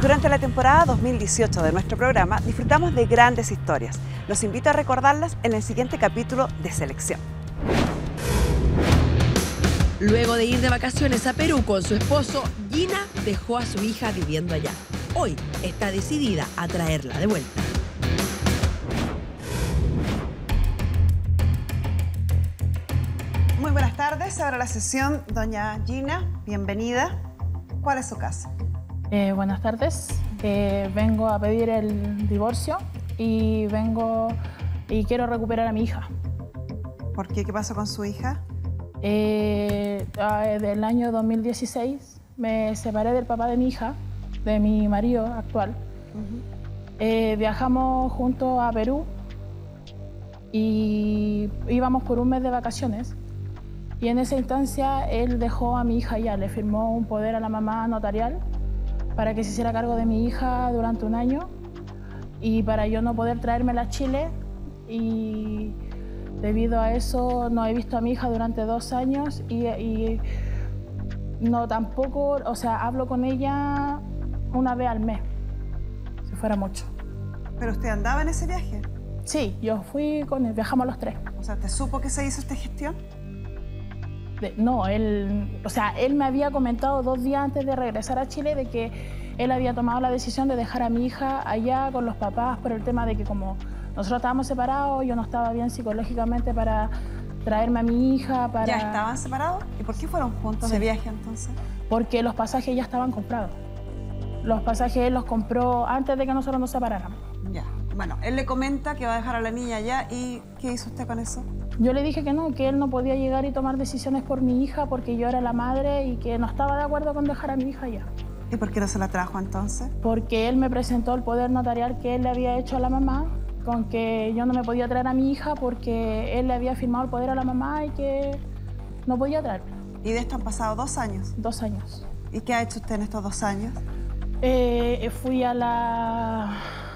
Durante la temporada 2018 de nuestro programa disfrutamos de grandes historias. Los invito a recordarlas en el siguiente capítulo de Selección. Luego de ir de vacaciones a Perú con su esposo, Gina dejó a su hija viviendo allá. Hoy está decidida a traerla de vuelta. Muy buenas tardes, ahora la sesión. Doña Gina, bienvenida. ¿Cuál es su caso? Buenas tardes, vengo a pedir el divorcio y quiero recuperar a mi hija. ¿Por qué? ¿Qué pasó con su hija? Del año 2016 me separé del papá de mi hija, de mi marido actual. Viajamos juntos a Perú y íbamos por un mes de vacaciones. Y en esa instancia él dejó a mi hija allá, le firmó un poder a la mamá notarial para que se hiciera cargo de mi hija durante un año y para yo no poder traérmela a Chile. Y debido a eso no he visto a mi hija durante 2 años y no tampoco, o sea, hablo con ella una vez al mes, si fuera mucho. ¿Pero usted andaba en ese viaje? Sí, yo fui con él, viajamos los 3. O sea, ¿te supo que se hizo esta gestión? No, él me había comentado 2 días antes de regresar a Chile de que él había tomado la decisión de dejar a mi hija allá con los papás por el tema de que como nosotros estábamos separados, yo no estaba bien psicológicamente para traerme a mi hija. ¿Ya estaban separados? ¿Y por qué fueron juntos de viaje entonces? Porque los pasajes ya estaban comprados. Los pasajes él los compró antes de que nosotros nos separáramos. Ya. Bueno, él le comenta que va a dejar a la niña allá. ¿Y qué hizo usted con eso? Yo le dije que no, que él no podía llegar y tomar decisiones por mi hija porque yo era la madre y que no estaba de acuerdo con dejar a mi hija allá. ¿Y por qué no se la trajo entonces? Porque él me presentó el poder notarial que él le había hecho a la mamá, con que yo no me podía traer a mi hija porque él le había firmado el poder a la mamá y que no podía traerla. ¿Y de esto han pasado 2 años? 2 años. ¿Y qué ha hecho usted en estos 2 años? Fui a la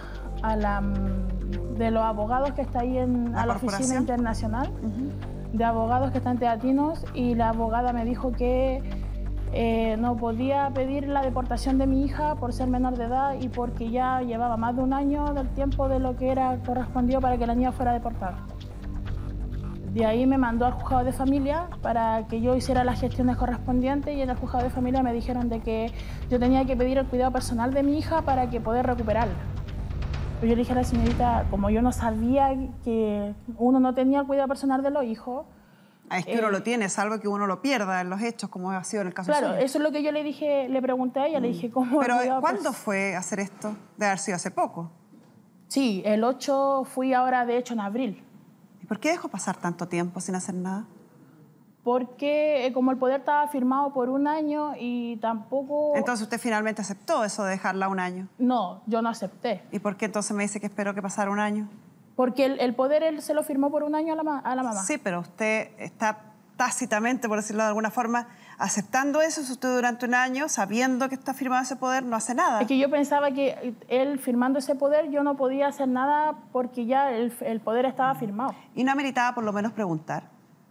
de los abogados que está ahí a la oficina internacional de abogados que está en Teatinos, y la abogada me dijo que no podía pedir la deportación de mi hija por ser menor de edad y porque ya llevaba más de 1 año del tiempo de lo que era correspondido para que la niña fuera deportada. De ahí me mandó al juzgado de familia para que yo hiciera las gestiones correspondientes, y en el juzgado de familia me dijeron de que yo tenía que pedir el cuidado personal de mi hija para que poder recuperarla. Pero yo le dije a la señorita, como yo no sabía que uno no tenía el cuidado personal de los hijos. Es que uno lo tiene, salvo que uno lo pierda en los hechos, como ha sido en el caso suyo. suyo. Eso es lo que yo le dije, le pregunté a ella, le dije, ¿cómo? Pero ¿cuándo fue hacer esto? Debe haber sido hace poco. Sí, el 8 fui ahora, de hecho, en abril. ¿Y por qué dejó pasar tanto tiempo sin hacer nada? Porque como el poder estaba firmado por 1 año y tampoco... Entonces usted finalmente aceptó eso de dejarla 1 año. No, yo no acepté. ¿Y por qué entonces me dice que esperó que pasara 1 año? Porque el poder él se lo firmó por 1 año a la mamá. Sí, pero usted está tácitamente, por decirlo de alguna forma, aceptando eso. Si usted durante 1 año, sabiendo que está firmado ese poder, no hace nada. Es que yo pensaba que él firmando ese poder yo no podía hacer nada porque ya el poder estaba firmado. ¿Y no ameritaba por lo menos preguntar?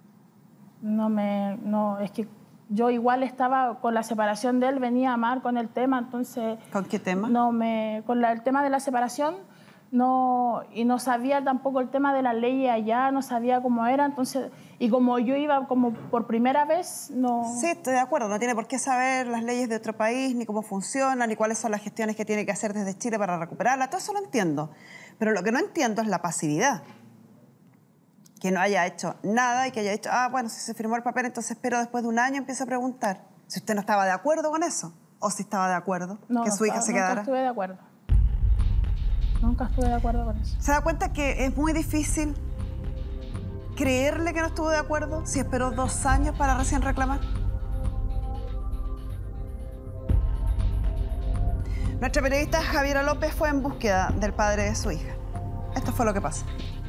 No, es que yo igual estaba con la separación de él, venía mal con el tema, entonces... ¿Con qué tema? El tema de la separación, y no sabía tampoco el tema de la ley allá, no sabía cómo era, entonces... Y como yo iba como por primera vez, no... Sí, estoy de acuerdo, no tiene por qué saber las leyes de otro país, ni cómo funcionan, ni cuáles son las gestiones que tiene que hacer desde Chile para recuperarla, todo eso lo entiendo. Pero lo que no entiendo es la pasividad. Que no haya hecho nada y que haya dicho, bueno, si se firmó el papel, entonces espero después de 1 año empiezo a preguntar si usted no estaba de acuerdo con eso o si estaba de acuerdo que su hija se quedara. Nunca estuve de acuerdo. Nunca estuve de acuerdo con eso. ¿Se da cuenta que es muy difícil creerle que no estuvo de acuerdo si esperó 2 años para recién reclamar? Nuestra periodista Javiera López fue en búsqueda del padre de su hija. Esto fue lo que pasó.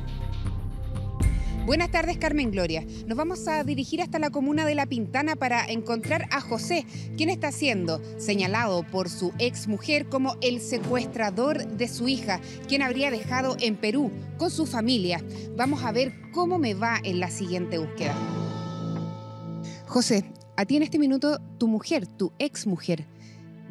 Buenas tardes, Carmen Gloria. Nos vamos a dirigir hasta la comuna de La Pintana para encontrar a José, quien está siendo señalado por su exmujer como el secuestrador de su hija, quien habría dejado en Perú con su familia. Vamos a ver cómo me va en la siguiente búsqueda. José, a ti en este minuto tu mujer, tu exmujer,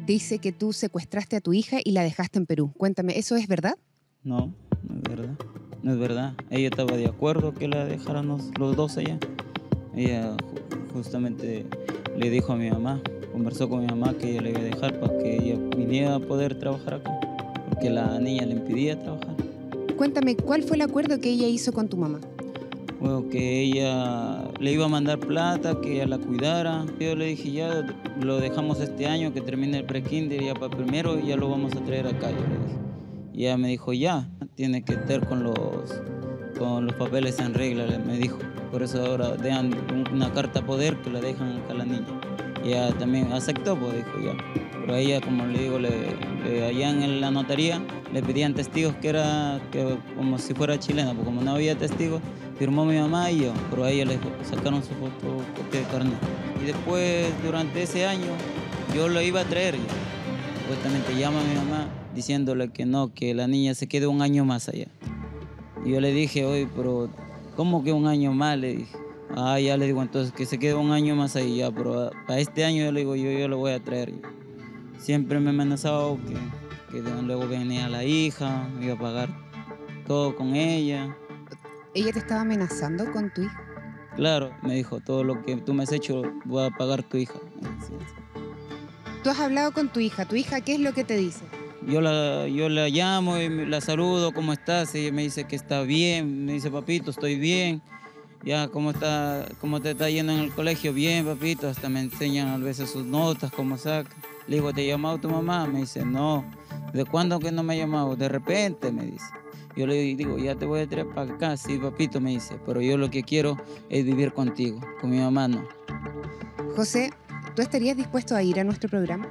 dice que tú secuestraste a tu hija y la dejaste en Perú. Cuéntame, ¿eso es verdad? No, no es verdad. No es verdad. Ella estaba de acuerdo que la dejáramos los dos allá. Ella justamente le dijo a mi mamá, conversó con mi mamá que ella le iba a dejar para que ella viniera a poder trabajar acá, porque la niña le impedía trabajar. Cuéntame, ¿cuál fue el acuerdo que ella hizo con tu mamá? Bueno, que ella le iba a mandar plata, que ella la cuidara. Yo le dije, ya lo dejamos este año, que termine el pre-kinder, ya para primero, y ya lo vamos a traer acá, yo le dije. Y ella me dijo, ya, tiene que estar con los papeles en regla, me dijo. Por eso ahora dejan una carta poder que la dejan acá a la niña. Y ella también aceptó, pues dijo ya. Pero a ella, como le digo, allá en la notaría le pedían testigos que como si fuera chilena, porque como no había testigos, firmó mi mamá y yo, pero a ella le sacaron su fotocopia de carnet. Y después, durante ese año, yo lo iba a traer ya. Supuestamente llama a mi mamá diciéndole que no, que la niña se quede un año más allá. Y yo le dije, oye, pero ¿cómo que un año más? Le dije. Ah, ya le digo, entonces que se quede un año más ahí ya, pero para este año yo le digo, yo lo voy a traer. Siempre me amenazaba que luego venía la hija, me iba a pagar todo con ella. ¿Ella te estaba amenazando con tu hija? Claro, me dijo, todo lo que tú me has hecho, voy a pagar tu hija. Tú has hablado con tu hija. ¿Tu hija qué es lo que te dice? Yo la llamo y la saludo, ¿cómo estás? Ella me dice que está bien, me dice, papito, estoy bien. Ya, ¿cómo te está yendo en el colegio? Bien, papito, hasta me enseñan a veces sus notas, cómo saca. Le digo, ¿te ha llamado tu mamá? Me dice, no. ¿De cuándo que no me ha llamado? De repente, me dice. Yo le digo, ya te voy a traer para acá. Sí, papito, me dice, pero yo lo que quiero es vivir contigo, con mi mamá no. José, ¿tú estarías dispuesto a ir a nuestro programa?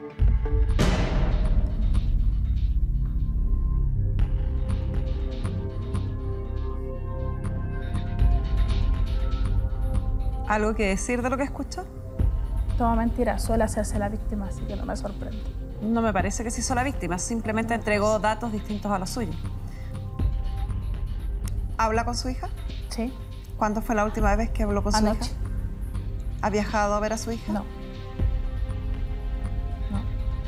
¿Algo que decir de lo que escuchó? Todo mentira, suele hacerse la víctima, así que no me sorprende. No me parece que se hizo la víctima, simplemente entregó datos distintos a los suyos. ¿Habla con su hija? Sí. ¿Cuándo fue la última vez que habló con su Anoche. hija? ¿Ha viajado a ver a su hija? No. No.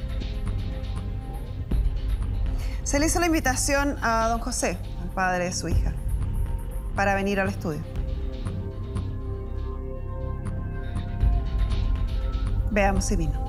Se le hizo la invitación a don José, el padre de su hija, para venir al estudio. Veamos si vino.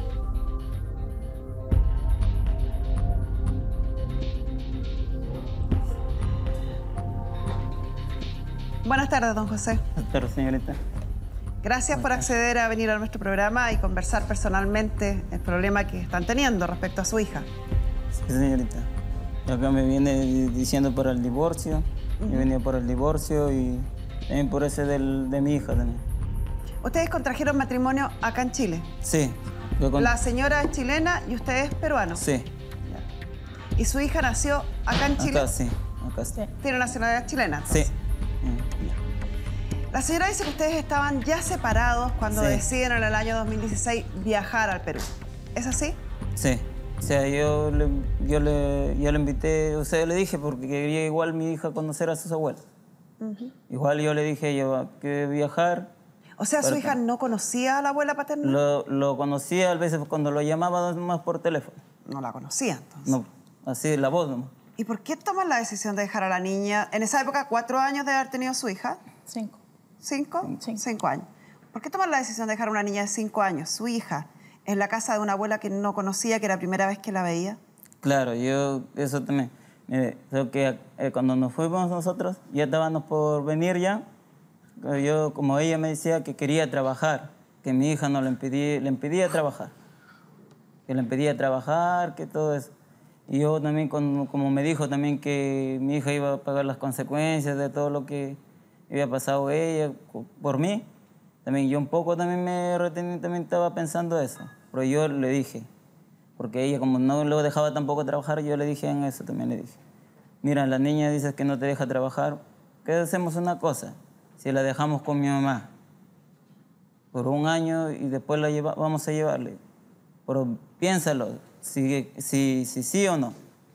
Buenas tardes, don José. Buenas tardes, señorita. Gracias por acceder a venir a nuestro programa y conversar personalmente el problema que están teniendo respecto a su hija. Sí, señorita. Acá me viene diciendo por el divorcio. Yo venía por el divorcio y también por ese de mi hija también. ¿Ustedes contrajeron matrimonio acá en Chile? Sí. La señora es chilena y usted es peruano. Sí. ¿Y su hija nació acá en Chile? Acá sí, acá sí. ¿Tiene nacionalidad chilena? Entonces. Sí. La señora dice que ustedes estaban ya separados cuando deciden en el año 2016 viajar al Perú. ¿Es así? Sí. O sea, yo le invité, o sea, yo le dije porque quería igual mi hija conocer a sus abuelos. Igual yo le dije, yo que viajar. O sea, ¿su hija no conocía a la abuela paterna? Lo conocía a veces cuando lo llamaba más por teléfono. No la conocía, entonces. No, así la voz nomás. ¿Y por qué toman la decisión de dejar a la niña, en esa época, 4 años de haber tenido su hija? 5. ¿5? Sí. 5 años. ¿Por qué toman la decisión de dejar a una niña de 5 años, su hija, en la casa de una abuela que no conocía, que era la primera vez que la veía? Claro, yo eso también. Creo que cuando nos fuimos nosotros, ya estábamos por venir ya. Yo, como ella me decía que quería trabajar, que mi hija no le impedía trabajar. Que le impedía trabajar, que todo eso. Y yo también, como me dijo también que mi hija iba a pagar las consecuencias de todo lo que había pasado ella por mí, también yo un poco también me retení, también estaba pensando eso. Pero yo le dije, porque ella como no lo dejaba tampoco trabajar, yo le dije en eso también le dije. Mira, la niña dice que no te deja trabajar, ¿qué hacemos una cosa? Si la dejamos con mi mamá por 1 año y después vamos a llevarle. Pero piénsalo, si sí o no.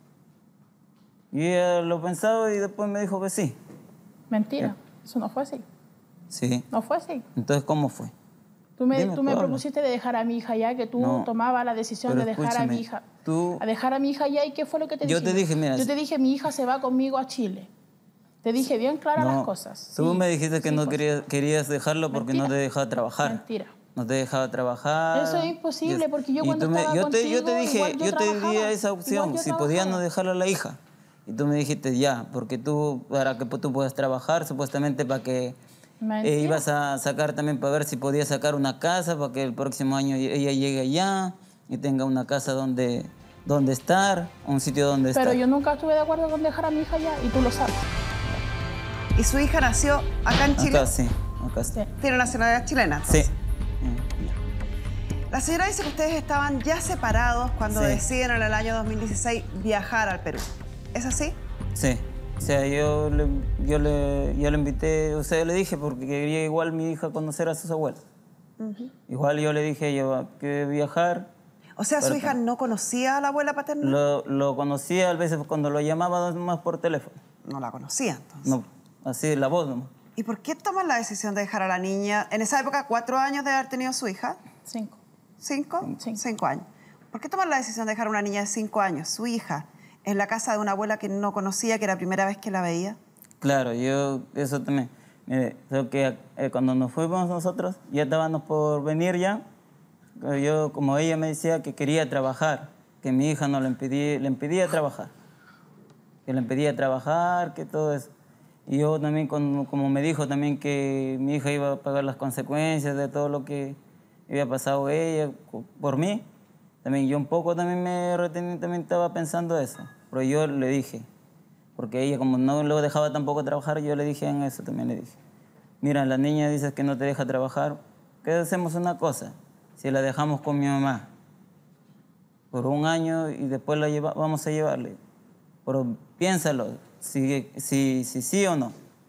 Y ella lo pensaba y después me dijo que sí. Mentira, eso no fue así. Sí. No fue así. Entonces, ¿cómo fue? Tú me propusiste de dejar a mi hija ya, que tú tomabas la decisión de dejar a mi hija. A dejar a mi hija ya, ¿y qué fue lo que te dije? Yo te dije, mira... Yo te dije, mi hija se va conmigo a Chile. Te dije bien claras las cosas. Tú me dijiste que no querías dejarlo porque no te dejaba trabajar. Mentira. No te dejaba trabajar. Eso es imposible, porque yo cuando estaba yo contigo, te dije, igual yo te di esa opción, si podías no dejarle a la hija. Y tú me dijiste ya, porque para que tú puedas trabajar, supuestamente para que ibas a sacar también, para ver si podías sacar una casa, para que el próximo año ella llegue allá y tenga una casa donde estar, un sitio donde estar. Pero yo nunca estuve de acuerdo con dejar a mi hija allá, y tú lo sabes. ¿Y su hija nació acá en Chile? Acá sí, acá sí. ¿Tiene nacionalidad chilena? Entonces. Sí. La señora dice que ustedes estaban ya separados cuando deciden en el año 2016 viajar al Perú. ¿Es así? Sí. O sea, yo le invité, o sea, yo le dije porque quería igual mi hija conocer a sus abuelos. Igual yo le dije a ella que viajar. O sea, ¿su hija no conocía a la abuela paterna? Lo conocía a veces cuando lo llamaba nomás por teléfono. No la conocía, entonces. No, así la voz nomás. ¿Y por qué toman la decisión de dejar a la niña, en esa época, 4 años de haber tenido su hija? 5. ¿5? 5 años. ¿Por qué toman la decisión de dejar a una niña de 5 años, su hija, en la casa de una abuela que no conocía, que era la primera vez que la veía? Claro, eso también. Mire, creo que cuando nos fuimos nosotros, ya estábamos por venir ya. Como ella me decía que quería trabajar, que mi hija no le impedía trabajar. Que le impedía trabajar, que todo eso. Y yo también, como me dijo también que mi hija iba a pagar las consecuencias de todo lo que había pasado ella por mí, también yo un poco también me retení, también estaba pensando eso. Pero yo le dije, porque ella como no lo dejaba tampoco trabajar, yo le dije en eso también le dije. Mira, la niña dice que no te deja trabajar, ¿qué hacemos una cosa? Si la dejamos con mi mamá por 1 año y después vamos a llevarle. Pero piénsalo, si sí o no.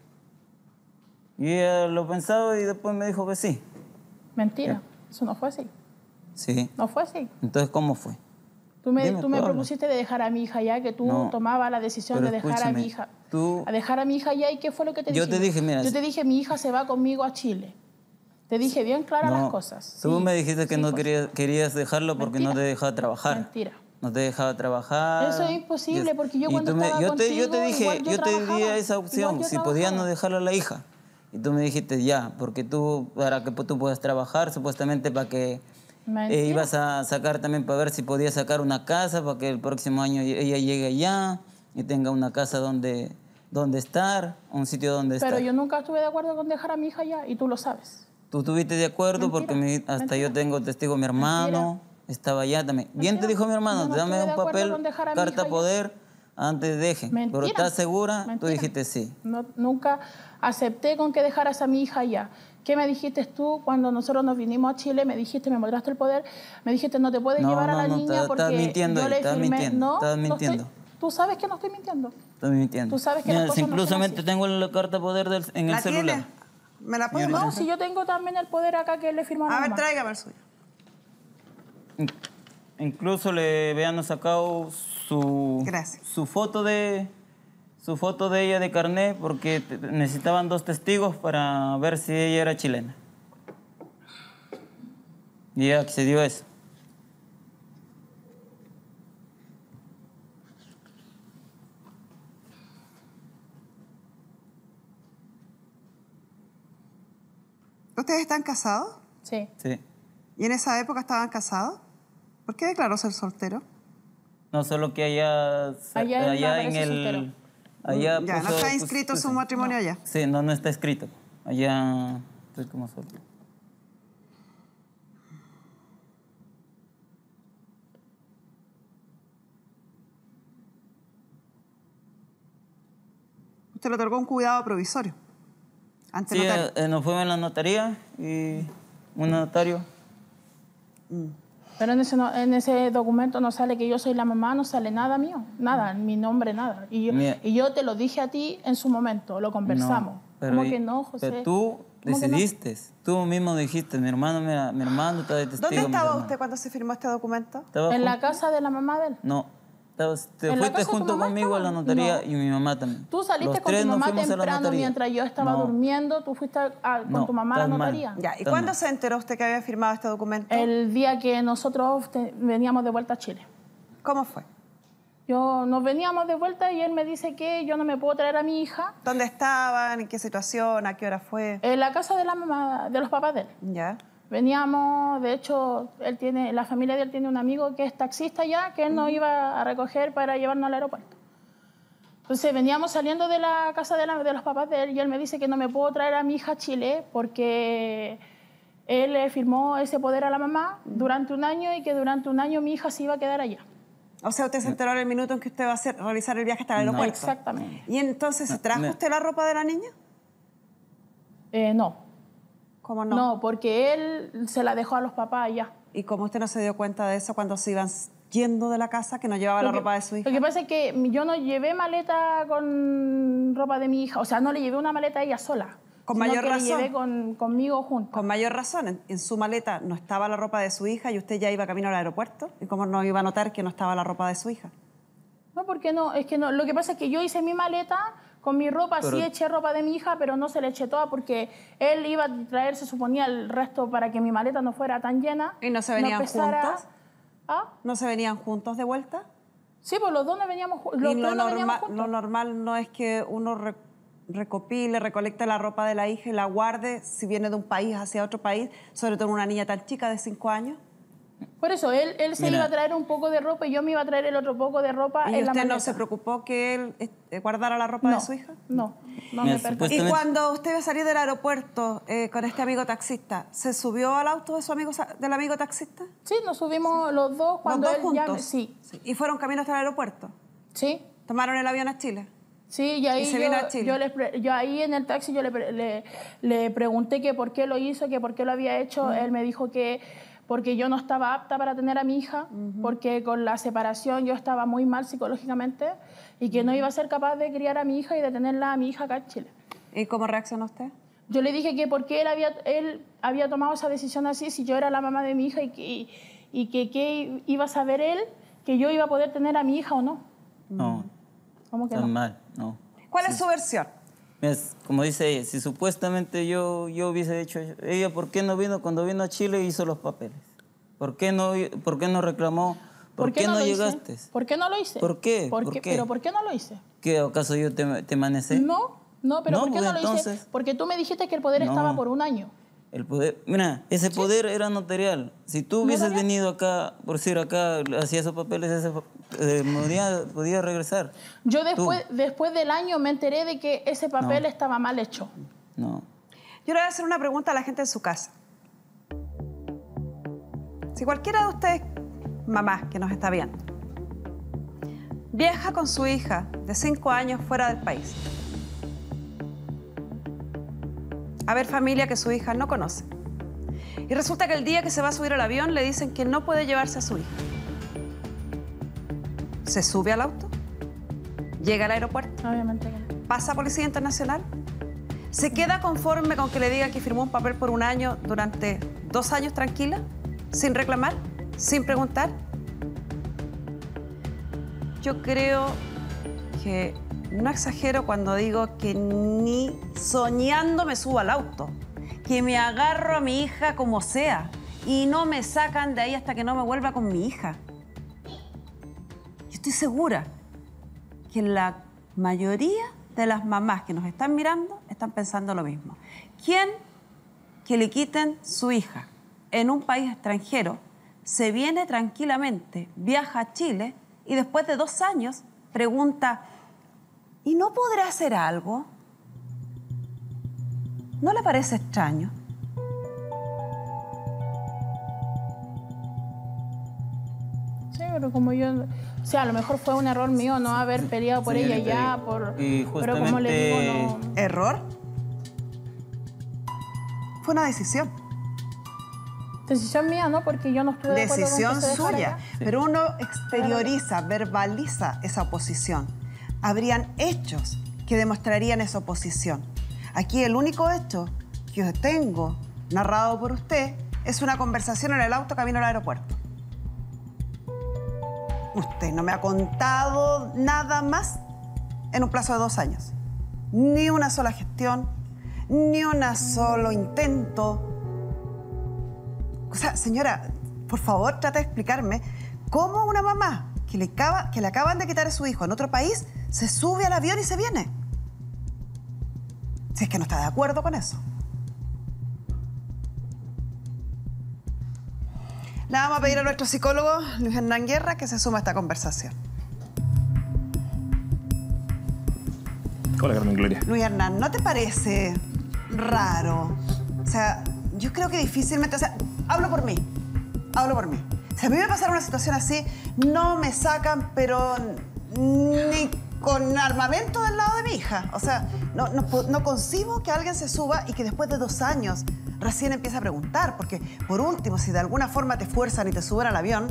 Y ella lo pensaba y después me dijo que sí. Mentira, eso no fue así. Sí. No fue así. Entonces, ¿cómo fue? Tú me propusiste de dejar a mi hija ya, que tú tomabas la decisión de dejar a mi hija. A dejar a mi hija ya, ¿y qué fue lo que te dije? Yo te dije, mira... Yo te dije, mi hija se va conmigo a Chile. Te dije bien claras las cosas. Tú me dijiste que no querías dejarlo porque no te dejaba trabajar. Mentira. No te dejaba trabajar. Eso es imposible, porque yo cuando estaba yo contigo, te dije, yo te di esa opción, si podías no dejarlo a la hija. Y tú me dijiste ya, porque para que tú puedas trabajar, supuestamente para que ibas a sacar también, para ver si podías sacar una casa, para que el próximo año ella llegue allá y tenga una casa donde estar, un sitio donde estar. Pero yo nunca estuve de acuerdo con dejar a mi hija allá, y tú lo sabes. Tú estuviste de acuerdo porque hasta yo tengo testigo, mi hermano estaba allá también. Bien te dijo mi hermano, dame un papel, carta poder, antes deje. Pero ¿estás segura? Tú dijiste sí. No, nunca acepté con que dejaras a mi hija allá. ¿Qué me dijiste tú cuando nosotros nos vinimos a Chile? Me dijiste, me mostraste el poder, me dijiste no te puedes llevar a la niña porque estás mintiendo, yo le firmé. Estás mintiendo. Tú sabes que no estoy mintiendo. Estás mintiendo. Tú sabes que las cosas incluso no son así. tengo la carta poder en el celular. ¿Tiene? ¿Me la puedes No, si yo tengo también el poder acá que le firmaron. A ver, tráigame el suyo. Incluso le habían sacado su foto de ella de carnet porque necesitaban 2 testigos para ver si ella era chilena. Y ella accedió a eso. ¿Ustedes están casados? Sí. Sí. ¿Y en esa época estaban casados? ¿Por qué declaró ser soltero? No, solo que allá en el... soltero. Allá no está inscrito su matrimonio allá. Sí, no está escrito. Allá estoy como soltero. Usted le otorgó un cuidado provisorio. Sí, nos fuimos a la notaría y un notario. Pero en ese documento no sale que yo soy la mamá, no sale nada mío, nada, mi nombre, nada. Y yo te lo dije a ti en su momento, lo conversamos. ¿Cómo que no, José? Pero tú decidiste, tú mismo dijiste, mi hermano está de testigo. ¿Dónde estaba usted cuando se firmó este documento? ¿En la casa de la mamá de él? No, Te fuiste junto conmigo a la notaría y mi mamá también. Tú saliste con tu mamá temprano mientras yo estaba durmiendo, tú fuiste con tu mamá a la notaría. Ya, ¿y cuándo se enteró usted que había firmado este documento? El día que nosotros veníamos de vuelta a Chile. ¿Cómo fue? Nos veníamos de vuelta y él me dice que yo no me puedo traer a mi hija. ¿Dónde estaban? ¿En qué situación? ¿A qué hora fue? En la casa de la mamá, de los papás de él. Ya. Veníamos, de hecho, la familia de él tiene un amigo que es taxista ya, que él nos iba a recoger para llevarnos al aeropuerto. Entonces veníamos saliendo de la casa de los papás de él y él me dice que no me puedo traer a mi hija a Chile porque él le firmó ese poder a la mamá durante un año y que durante un año mi hija se iba a quedar allá. O sea, usted se enteró en el minuto en que usted va a realizar el viaje hasta el aeropuerto. Exactamente. ¿Y entonces se trajo usted la ropa de la niña? No. ¿Cómo no? No, porque él se la dejó a los papás allá. ¿Y cómo usted no se dio cuenta de eso cuando se iban yendo de la casa, que no llevaba la ropa de su hija? Lo que pasa es que yo no llevé maleta con ropa de mi hija. O sea, no le llevé una maleta a ella sola. Con mayor razón. La llevé conmigo junto. Con mayor razón. En su maleta no estaba la ropa de su hija y usted ya iba camino al aeropuerto. ¿Y cómo no iba a notar que no estaba la ropa de su hija? No, porque no. Es que no. Lo que pasa es que yo hice mi maleta con mi ropa, sí eché ropa de mi hija, pero no se le eché toda porque él iba a traer, se suponía, el resto para que mi maleta no fuera tan llena. ¿Y no se venían juntos? ¿Ah? ¿No se venían juntos de vuelta? Sí, pues los dos no veníamos juntos. Lo normal no es que uno recopile, recolecte la ropa de la hija y la guarde si viene de un país hacia otro país, sobre todo una niña tan chica de 5 años. Por eso, él se iba a traer un poco de ropa y yo me iba a traer el otro poco de ropa en la maleta. ¿Y usted no se preocupó que él guardara la ropa de su hija? No me percató. ¿Y cuando usted iba a salir del aeropuerto con este amigo taxista, se subió al auto de del amigo taxista? Sí, nos subimos los dos cuando ¿Los dos juntos? Sí. ¿Y fueron camino hasta el aeropuerto? Sí. ¿Tomaron el avión a Chile? Sí, y ahí se vino a Chile. yo ahí en el taxi yo le pregunté que por qué lo hizo, que por qué lo había hecho. Él me dijo que porque yo no estaba apta para tener a mi hija, porque con la separación yo estaba muy mal psicológicamente y que no iba a ser capaz de criar a mi hija y de tenerla a mi hija acá en Chile. ¿Y cómo reaccionó usted? Yo le dije que por qué él había tomado esa decisión así si yo era la mamá de mi hija y que qué iba a saber él que yo iba a poder tener a mi hija o no. No. ¿Cómo que Tan no? mal, no. ¿Cuál es su versión? Como dice ella, si supuestamente yo hubiese hecho eso, ella, ¿por qué no vino? Cuando vino a Chile hizo los papeles. ¿Por qué no reclamó? ¿Por qué no llegaste? ¿Por qué no lo hice? ¿Por qué? ¿Pero por qué no lo hice? ¿Qué, acaso yo te manecé? No, pero ¿por qué no lo entonces, hice? Porque tú me dijiste que el poder estaba por un año. El poder, mira, ese poder era notarial. Si tú hubieses venido acá, por decir acá, hacía esos papeles, podía regresar. Yo después del año me enteré de que ese papel estaba mal hecho. No. Yo le voy a hacer una pregunta a la gente en su casa. Si cualquiera de ustedes, mamás que nos está viendo, viaja con su hija de 5 años fuera del país, a ver familia que su hija no conoce, y resulta que el día que se va a subir al avión le dicen que no puede llevarse a su hija, ¿se sube al auto? ¿Llega al aeropuerto? Obviamente que no. ¿Pasa a Policía Internacional? ¿Se queda conforme con que le diga que firmó un papel por un año durante 2 años tranquila? ¿Sin reclamar? ¿Sin preguntar? Yo creo que no exagero cuando digo que ni soñando me subo al auto, que me agarro a mi hija como sea y no me sacan de ahí hasta que no me vuelva con mi hija. Yo estoy segura que la mayoría de las mamás que nos están mirando están pensando lo mismo. ¿Quién que le quiten su hija en un país extranjero se viene tranquilamente, viaja a Chile y después de 2 años pregunta, ¿y no podré hacer algo? ¿No le parece extraño? Sí, pero como yo... O sea, a lo mejor fue un error mío no haber peleado por ella ya, pero como le digo, no... ¿Error? Fue una decisión. Decisión mía, ¿no? Porque yo no estuve de acuerdo con que Decisión se dejara suya. acá. Pero uno exterioriza, verbaliza esa oposición. Habrían hechos que demostrarían esa oposición. Aquí el único hecho que yo tengo narrado por usted es una conversación en el auto camino al aeropuerto. Usted no me ha contado nada más en un plazo de 2 años. Ni una sola gestión, ni un solo intento. O sea, señora, por favor, trata de explicarme cómo una mamá que le acaban de quitar a su hijo en otro país se sube al avión y se viene. Si es que no está de acuerdo con eso. Le vamos a pedir a nuestro psicólogo, Luis Hernán Guerra, que se suma a esta conversación. Hola, Carmen Gloria. Luis Hernán, ¿no te parece raro? O sea, yo creo que difícilmente... O sea, hablo por mí. Si a mí me pasara una situación así, no me sacan, pero ni con armamento del lado de mi hija. O sea, no concibo que alguien se suba y que después de 2 años recién empiece a preguntar. Porque, por último, si de alguna forma te fuerzan y te suben al avión,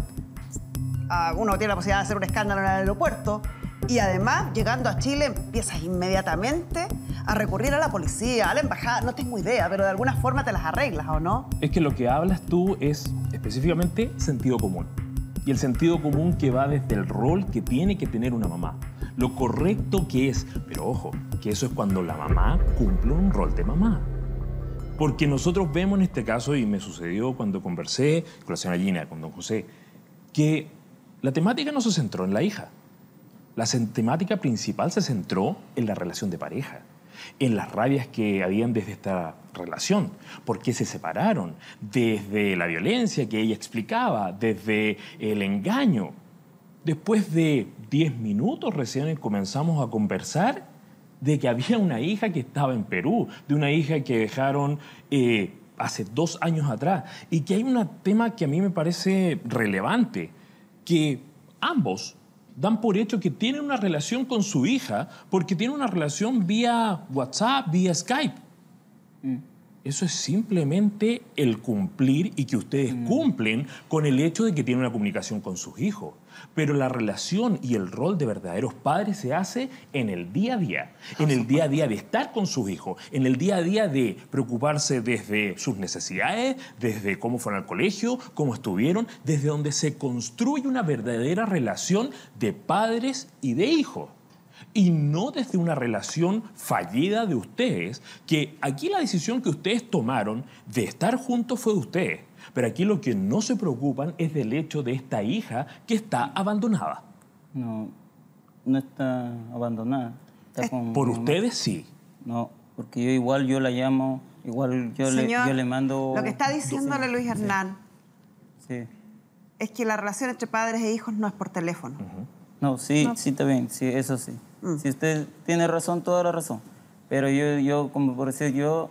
uno tiene la posibilidad de hacer un escándalo en el aeropuerto. Y además, llegando a Chile, empiezas inmediatamente a recurrir a la policía, a la embajada. No tengo idea, pero de alguna forma te las arreglas, ¿o no? Es que lo que hablas tú es específicamente sentido común. Y el sentido común que va desde el rol que tiene que tener una mamá. Lo correcto que es. Pero ojo, que eso es cuando la mamá cumple un rol de mamá. Porque nosotros vemos en este caso, y me sucedió cuando conversé con la señora Gina, con don José, que la temática no se centró en la hija. La temática principal se centró en la relación de pareja, en las rabias que habían desde esta relación, por qué se separaron, desde la violencia que ella explicaba, desde el engaño. Después de 10 minutos recién comenzamos a conversar de que había una hija que estaba en Perú, de una hija que dejaron hace 2 años atrás, y que hay un tema que a mí me parece relevante, que ambos dan por hecho que tienen una relación con su hija porque tienen una relación vía WhatsApp, vía Skype. Eso es simplemente el cumplir y que ustedes cumplen con el hecho de que tienen una comunicación con sus hijos. Pero la relación y el rol de verdaderos padres se hace en el día a día. En el día a día de estar con sus hijos. En el día a día de preocuparse desde sus necesidades, desde cómo fueron al colegio, cómo estuvieron, desde donde se construye una verdadera relación de padres y de hijos. Y no desde una relación fallida de ustedes, que aquí la decisión que ustedes tomaron de estar juntos fue de ustedes. Pero aquí lo que no se preocupan es del hecho de esta hija que está abandonada. No está abandonada. Está con Por mi mamá. ustedes sí. No, porque yo la llamo, igual yo le mando... Lo que está diciéndole Luis Hernán Sí. es que la relación entre padres e hijos no es por teléfono. No, sí está bien, sí, eso sí. Si usted tiene razón, toda la razón. Pero yo como por decir, yo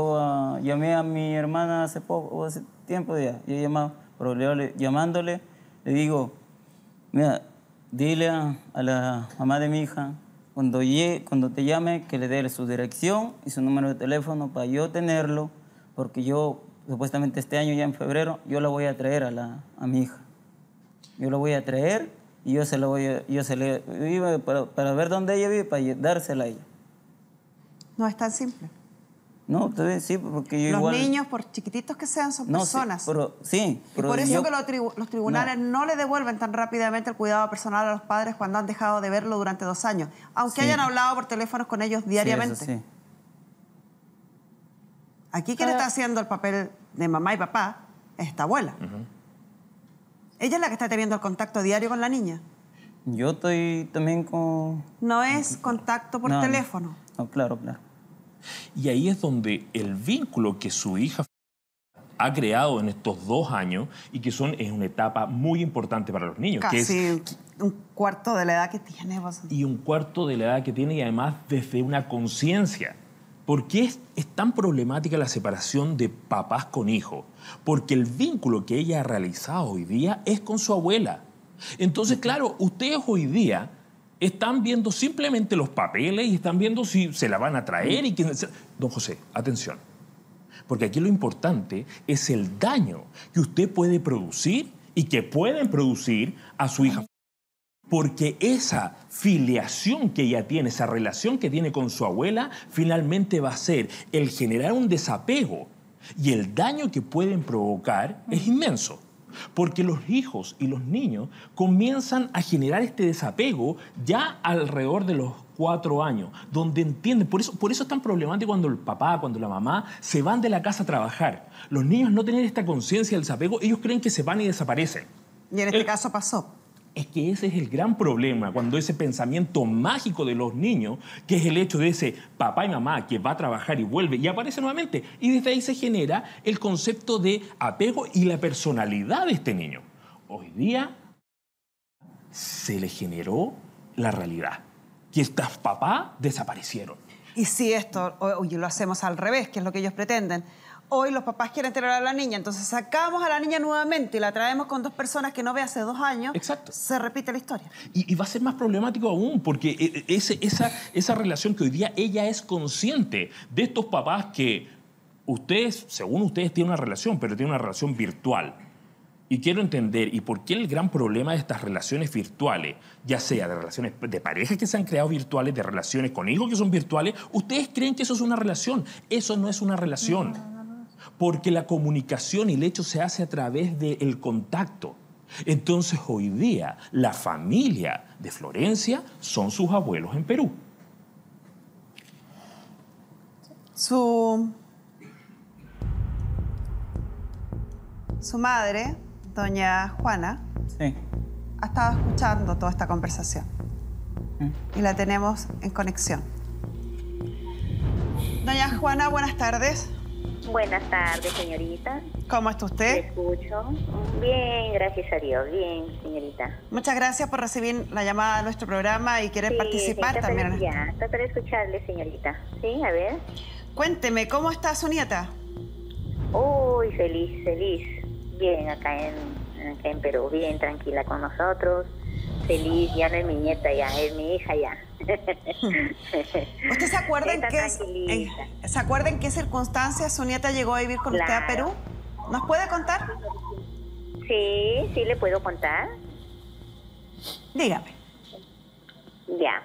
llamé a mi hermana hace tiempo ya. Yo he llamado, pero llamándole, le digo, mira, dile a la mamá de mi hija, cuando te llame, que le dé su dirección y su número de teléfono para yo tenerlo, porque yo, supuestamente este año, ya en febrero, yo la voy a traer a mi hija. Yo la voy a traer y para ver dónde ella vive, para dársela a ella. No es tan simple. No, entonces sí, porque yo Los igual... niños, por chiquititos que sean, son personas. Sí, y por eso que los tribunales no le devuelven tan rápidamente el cuidado personal a los padres cuando han dejado de verlo durante 2 años, aunque hayan hablado por teléfonos con ellos diariamente. Sí, eso sí. Aquí quien está haciendo el papel de mamá y papá es esta abuela. Ella es la que está teniendo el contacto diario con la niña. Yo estoy también con... No es contacto por teléfono. No, claro. Y ahí es donde el vínculo que su hija ha creado en estos 2 años y que es una etapa muy importante para los niños. Casi que es, un cuarto de la edad que tiene. Y un cuarto de la edad que tiene y además desde una conciencia. ¿Por qué es tan problemática la separación de papás con hijos? Porque el vínculo que ella ha realizado hoy día es con su abuela. Entonces, claro, ustedes hoy día están viendo simplemente los papeles y están viendo si se la van a traer y quién... Don José, atención. Porque aquí lo importante es el daño que usted puede producir y que pueden producir a su hija. Porque esa filiación que ella tiene, esa relación que tiene con su abuela, finalmente va a ser el generar un desapego. Y el daño que pueden provocar es inmenso. porque los hijos y los niños comienzan a generar este desapego ya alrededor de los 4 años, donde entienden, por eso es tan problemático cuando el papá, cuando la mamá se van de la casa a trabajar. Los niños no tienen esta conciencia del desapego, ellos creen que se van y desaparecen. Y en este caso pasó. Es que ese es el gran problema, cuando ese pensamiento mágico de los niños, que es el hecho de ese papá y mamá que va a trabajar y vuelve y aparece nuevamente, y desde ahí se genera el concepto de apego y la personalidad de este niño. Hoy día se le generó la realidad, que estos papás desaparecieron. Y si esto, oye, lo hacemos al revés, que es lo que ellos pretenden. Hoy los papás quieren tener a la niña, entonces sacamos a la niña nuevamente y la traemos con 2 personas que no ve hace 2 años. Exacto. Se repite la historia. Y va a ser más problemático aún, porque esa relación que hoy día ella es consciente de estos papás que ustedes, según ustedes, tienen una relación, pero tienen una relación virtual. Y quiero entender, ¿y por qué el gran problema de estas relaciones virtuales, ya sea de relaciones de parejas que se han creado virtuales, de relaciones con hijos que son virtuales, ustedes creen que eso es una relación? Eso no es una relación. Porque la comunicación y el hecho se hace a través del contacto. Entonces, hoy día, la familia de Florencia son sus abuelos en Perú. Su madre, doña Juana, Sí. ha estado escuchando toda esta conversación. Y la tenemos en conexión. Doña Juana, buenas tardes. Buenas tardes, señorita. ¿Cómo está ¿Le usted? escucho? Bien, gracias a Dios. Bien, señorita. Muchas gracias por recibir la llamada a nuestro programa y querer participar también. Ya, trataré de escucharle, señorita. Sí, a ver. Cuénteme, ¿cómo está su nieta? Uy, feliz, feliz. Bien, acá en Perú, bien, tranquila con nosotros. Feliz, ya no es mi nieta, ya es mi hija, ya. ¿Usted se acuerda en qué circunstancias su nieta llegó a vivir con usted a Perú? ¿Nos puede contar? Sí, sí le puedo contar. Dígame. Ya.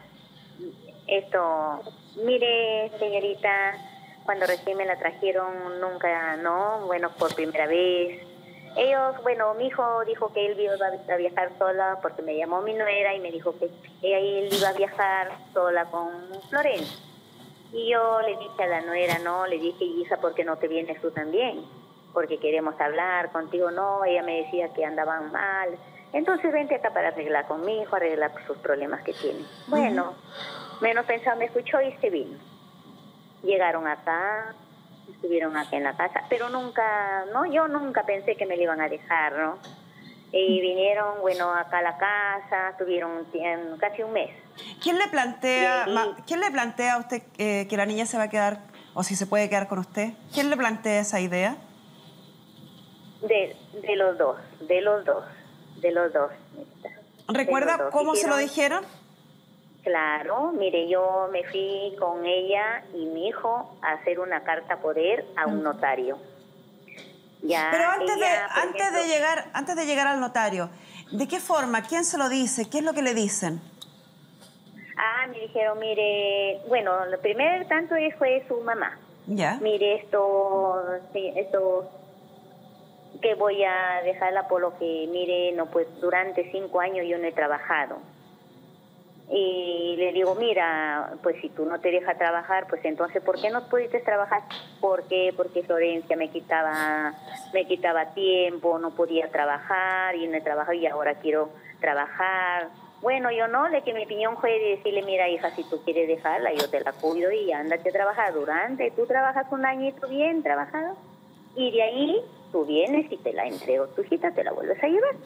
Mire, señorita, cuando recién me la trajeron, nunca, no, bueno, por primera vez. Ellos, bueno, mi hijo dijo que él iba a viajar sola porque me llamó mi nuera y me dijo que él iba a viajar sola con Florencia. Y yo le dije a la nuera, no, le dije, hija, ¿por qué no te vienes tú también? Porque queremos hablar contigo, no. Ella me decía que andaban mal. Entonces vente acá para arreglar con mi hijo, arreglar sus problemas que tiene. Bueno, menos pensado me escuchó y se vino. Llegaron acá, estuvieron acá en la casa, pero nunca, no, yo nunca pensé que me lo iban a dejar, ¿no? Y vinieron, bueno, acá a la casa, estuvieron casi un mes. ¿Quién le plantea a usted que la niña se va a quedar, o si se puede quedar con usted? ¿Quién le plantea esa idea? De los dos. ¿Recuerda cómo se lo dijeron? Claro, mire, yo me fui con ella y mi hijo a hacer una carta poder a un notario. Ya, pero antes de llegar al notario, ¿de qué forma? ¿Quién se lo dice? ¿Qué es lo que le dicen? Me dijeron, mire, bueno, lo primero tanto fue su mamá. Ya. Mire, esto que voy a dejarla por lo que, mire, no, pues durante 5 años yo no he trabajado. Y le digo, mira, pues si tú no te dejas trabajar, pues entonces, ¿por qué no pudiste trabajar? ¿Por qué? Porque Florencia me quitaba tiempo, no podía trabajar, y no he trabajado y ahora quiero trabajar. Bueno, yo no, de que mi opinión fue de decirle, mira, hija, si tú quieres dejarla, yo te la cuido y ándate a trabajar. Tú trabajas 1 añito bien trabajado, y de ahí tú vienes y te la entrego. Tu hijita te la vuelves a llevar.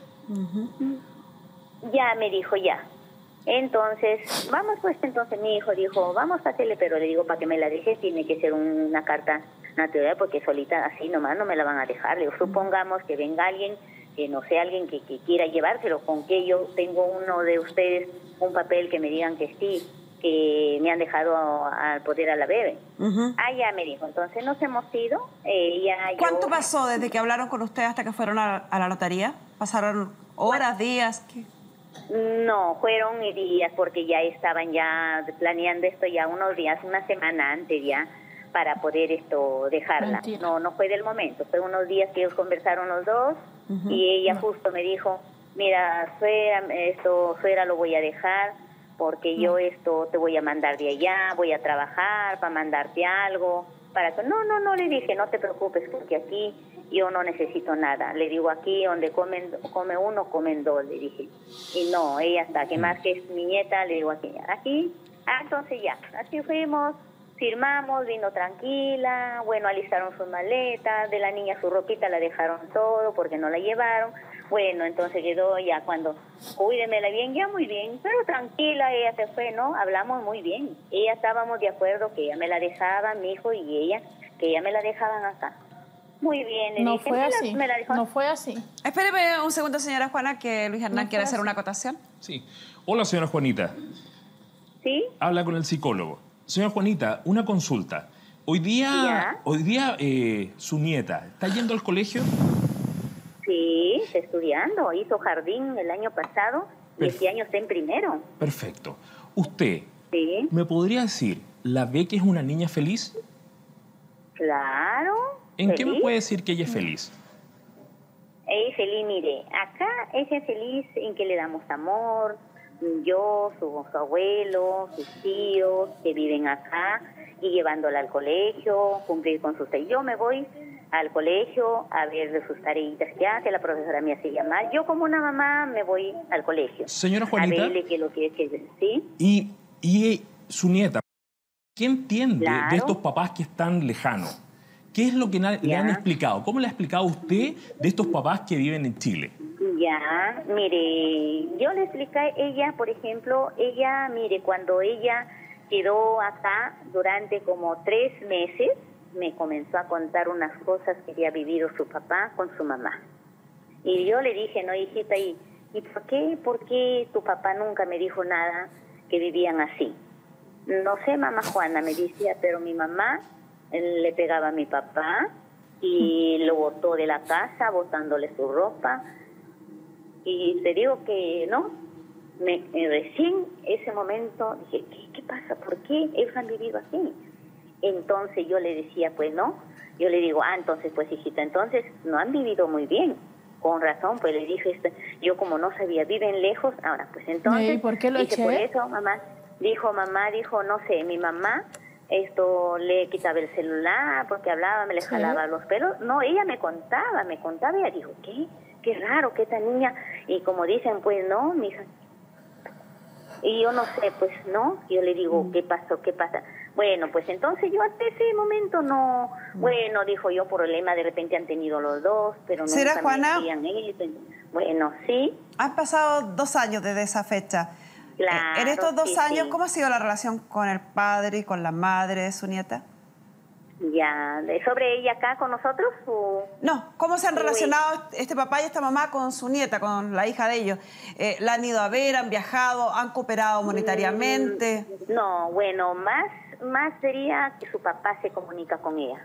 Ya me dijo, ya. Entonces, vamos pues, entonces mi hijo dijo, vamos a hacerle, pero le digo, para que me la dejes tiene que ser una carta natural, porque solita así nomás no me la van a dejar. Le digo, supongamos que venga alguien, que no sea alguien que quiera llevárselo, con que yo tengo uno de ustedes, un papel que me digan que sí, que me han dejado al poder a la bebé. Ya me dijo, entonces nos hemos ido. ¿Cuánto pasó desde que hablaron con usted hasta que fueron a la notaría? ¿Pasaron horas, días? ¿Qué? No, fueron días, porque ya estaban ya planeando esto ya unos días, 1 semana antes ya, para poder dejarla. No fue del momento, fue unos días que ellos conversaron los dos, Y ella justo me dijo, mira, suegra, lo voy a dejar porque yo te voy a mandar de allá, voy a trabajar para mandarte algo. No, le dije, no te preocupes porque aquí yo no necesito nada. Le digo, aquí donde come uno, comen dos, le dije. Y no, ella está, que más que es mi nieta, le digo aquí. Entonces ya, así fuimos, firmamos, vino tranquila, bueno, alistaron sus maletas, de la niña su ropita la dejaron todo porque no la llevaron. Bueno, entonces quedó ya cuando, cuídemela bien, ya muy bien, pero tranquila, ella se fue, ¿no? Hablamos muy bien. Ella estábamos de acuerdo que ella me la dejaba, mi hijo y ella, que ella me la dejaban acá. Muy bien. Le no dije, fue así, me la dejó. no fue así. Espéreme un segundo, señora Juana, que Luis Hernán quiere hacer una acotación. Sí. Hola, señora Juanita. ¿Sí? Habla con el psicólogo. Señora Juanita, una consulta. Hoy día su nieta, ¿está yendo al colegio? Sí, está estudiando. Hizo jardín el año pasado y este año está en primero. Perfecto. ¿Usted Sí. me podría decir, la ve que es una niña feliz? Claro. ¿En qué me ¿Feliz? puede decir que ella es feliz? Ella es feliz, mire, acá ella es feliz en que le damos amor, yo, su abuelo, sus tíos que viven acá y llevándola al colegio, cumplir con sus tareas. Yo me voy al colegio a ver de sus tareitas que hace, la profesora me hace llamar. Yo como una mamá me voy al colegio. Señora Juanita. A verle qué es lo que es, ¿sí? Y su nieta, ¿qué entiende Claro. de estos papás que están lejanos? ¿Qué es lo que le han explicado? ¿Cómo le ha explicado usted de estos papás que viven en Chile? Ya, mire, yo le expliqué a ella, por ejemplo, mire, cuando ella quedó acá durante como 3 meses, me comenzó a contar unas cosas que había vivido su papá con su mamá. Y yo le dije, no, hijita, ¿y por qué tu papá nunca me dijo nada que vivían así? No sé, mamá Juana, me decía, pero mi mamá le pegaba a mi papá y lo botó de la casa, botándole su ropa. Y te digo que, ¿no? Recién ese momento dije, ¿qué pasa? ¿Por qué ellos han vivido así? Entonces yo le decía, pues no. Yo le digo, entonces pues hijita, entonces no han vivido muy bien. Con razón, pues le dije, yo como no sabía, viven lejos, ahora pues entonces... ¿Y por qué lo eché? Por eso, mamá, dijo, no sé, mi mamá... le quitaba el celular porque hablaba, me le jalaba los pelos. No, ella me contaba, ella dijo, qué raro que esta niña, y como dicen, pues no, mija. Y yo no sé, pues no, yo le digo, ¿qué pasó? ¿Qué pasa? Bueno, pues entonces yo hasta ese momento no, bueno, dijo yo, problema de repente han tenido los dos, pero nunca me Juana? decían eso. Bueno, sí. Han pasado 2 años desde esa fecha. Claro, en estos 2 años, sí. ¿cómo ha sido la relación con el padre y con la madre de su nieta? Ya, ¿sobre ella acá con nosotros? No, ¿cómo se han relacionado este papá y esta mamá con su nieta, con la hija de ellos? ¿La han ido a ver, han viajado, han cooperado monetariamente? No, bueno, más sería que su papá se comunica con ella,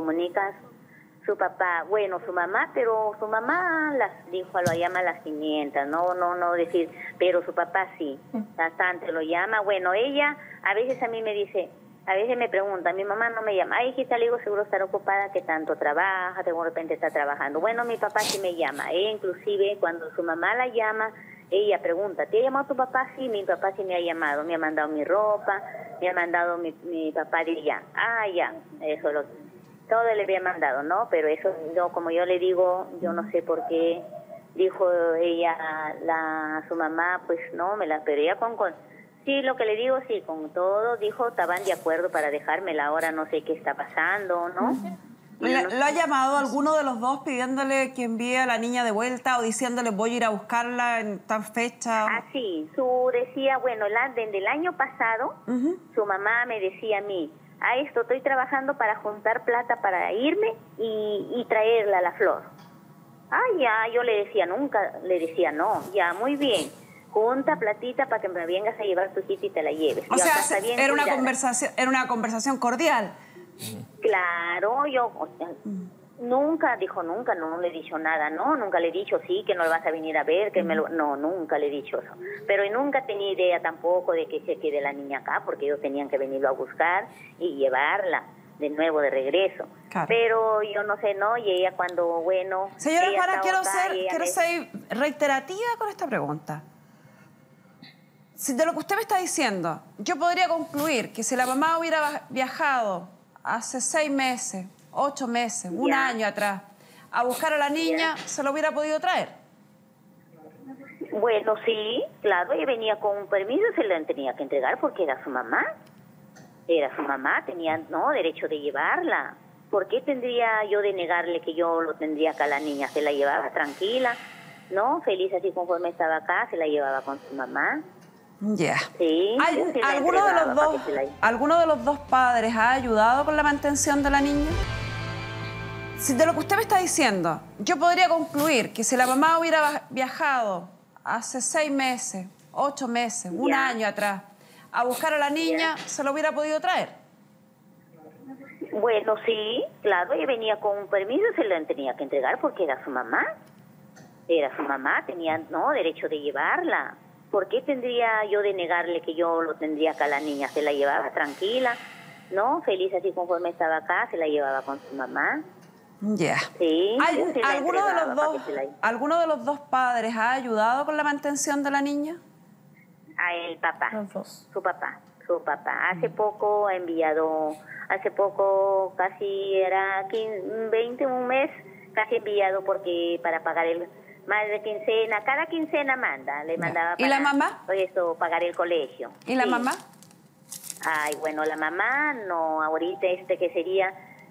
su papá, bueno, su mamá, pero su mamá lo llama las 500, no decir, pero su papá sí, bastante lo llama. Bueno, ella a veces a mí me dice, a veces me pregunta, mi mamá no me llama, hijita, le digo, seguro estará ocupada, que tanto trabaja, de repente está trabajando. Bueno, mi papá sí me llama, ella inclusive cuando su mamá la llama, ella pregunta, ¿te ha llamado tu papá? Sí, mi papá sí me ha llamado, me ha mandado mi ropa, me ha mandado mi papá de ella. Ya, eso todo le había mandado, ¿no? Pero eso, como yo le digo, yo no sé por qué, dijo ella, su mamá, pues no, pero ella sí, lo que le digo, sí, con todo, dijo, estaban de acuerdo para dejármela, ahora no sé qué está pasando, ¿no? ¿Lo ha llamado alguno de los dos pidiéndole que envíe a la niña de vuelta o diciéndole voy a ir a buscarla en tal fecha? Sí, decía, bueno, desde el año pasado, su mamá me decía a mí, estoy trabajando para juntar plata para irme y traerla la flor. Ya, yo le decía no, ya, muy bien. Junta platita para que me vengas a llevar tu hijita y te la lleves. O sea, era una conversación cordial. Claro, nunca no le he dicho nada, nunca le he dicho sí, que no lo vas a venir a ver, no, nunca le he dicho eso. Pero nunca tenía idea tampoco de que se quede la niña acá, porque ellos tenían que venirlo a buscar y llevarla. de nuevo, de regreso. Claro. Pero yo no sé, ¿no? Y ella cuando, bueno... Señora ella Juana, estaba acá y ella quiero ser reiterativa con esta pregunta. Si de lo que usted me está diciendo, yo podría concluir que si la mamá hubiera viajado hace 6 meses, 8 meses, un año atrás, a buscar a la niña, ¿se lo hubiera podido traer? Bueno, sí, claro, ella venía con un permiso, se lo tenía que entregar porque era su mamá. Era su mamá, tenía derecho de llevarla. ¿Por qué tendría yo de negarle que yo lo tendría acá a la niña? Se la llevaba tranquila, ¿no? Feliz así conforme estaba acá, se la llevaba con su mamá. Ya. Sí. ¿Alguno de los dos padres ha ayudado con la mantención de la niña? Si de lo que usted me está diciendo, yo podría concluir que si la mamá hubiera viajado hace 6 meses, 8 meses, un año atrás, a buscar a la niña, ¿se lo hubiera podido traer? Bueno, sí, claro, ella venía con un permiso, se lo tenía que entregar porque era su mamá. Era su mamá, tenía derecho de llevarla. ¿Por qué tendría yo de negarle que yo lo tendría acá a la niña? Se la llevaba tranquila, ¿no? Feliz así conforme estaba acá, se la llevaba con su mamá. Ya. Sí. ¿Alguno de los dos padres ha ayudado con la mantención de la niña? A el papá. Los dos. Su papá. Hace poco ha enviado, casi era 20, un mes, casi enviado porque para pagar el más de quincena, cada quincena le mandaba para... ¿Y la mamá? Eso, pagar el colegio. ¿Y la mamá? Ay, bueno, la mamá no, ahorita que sería...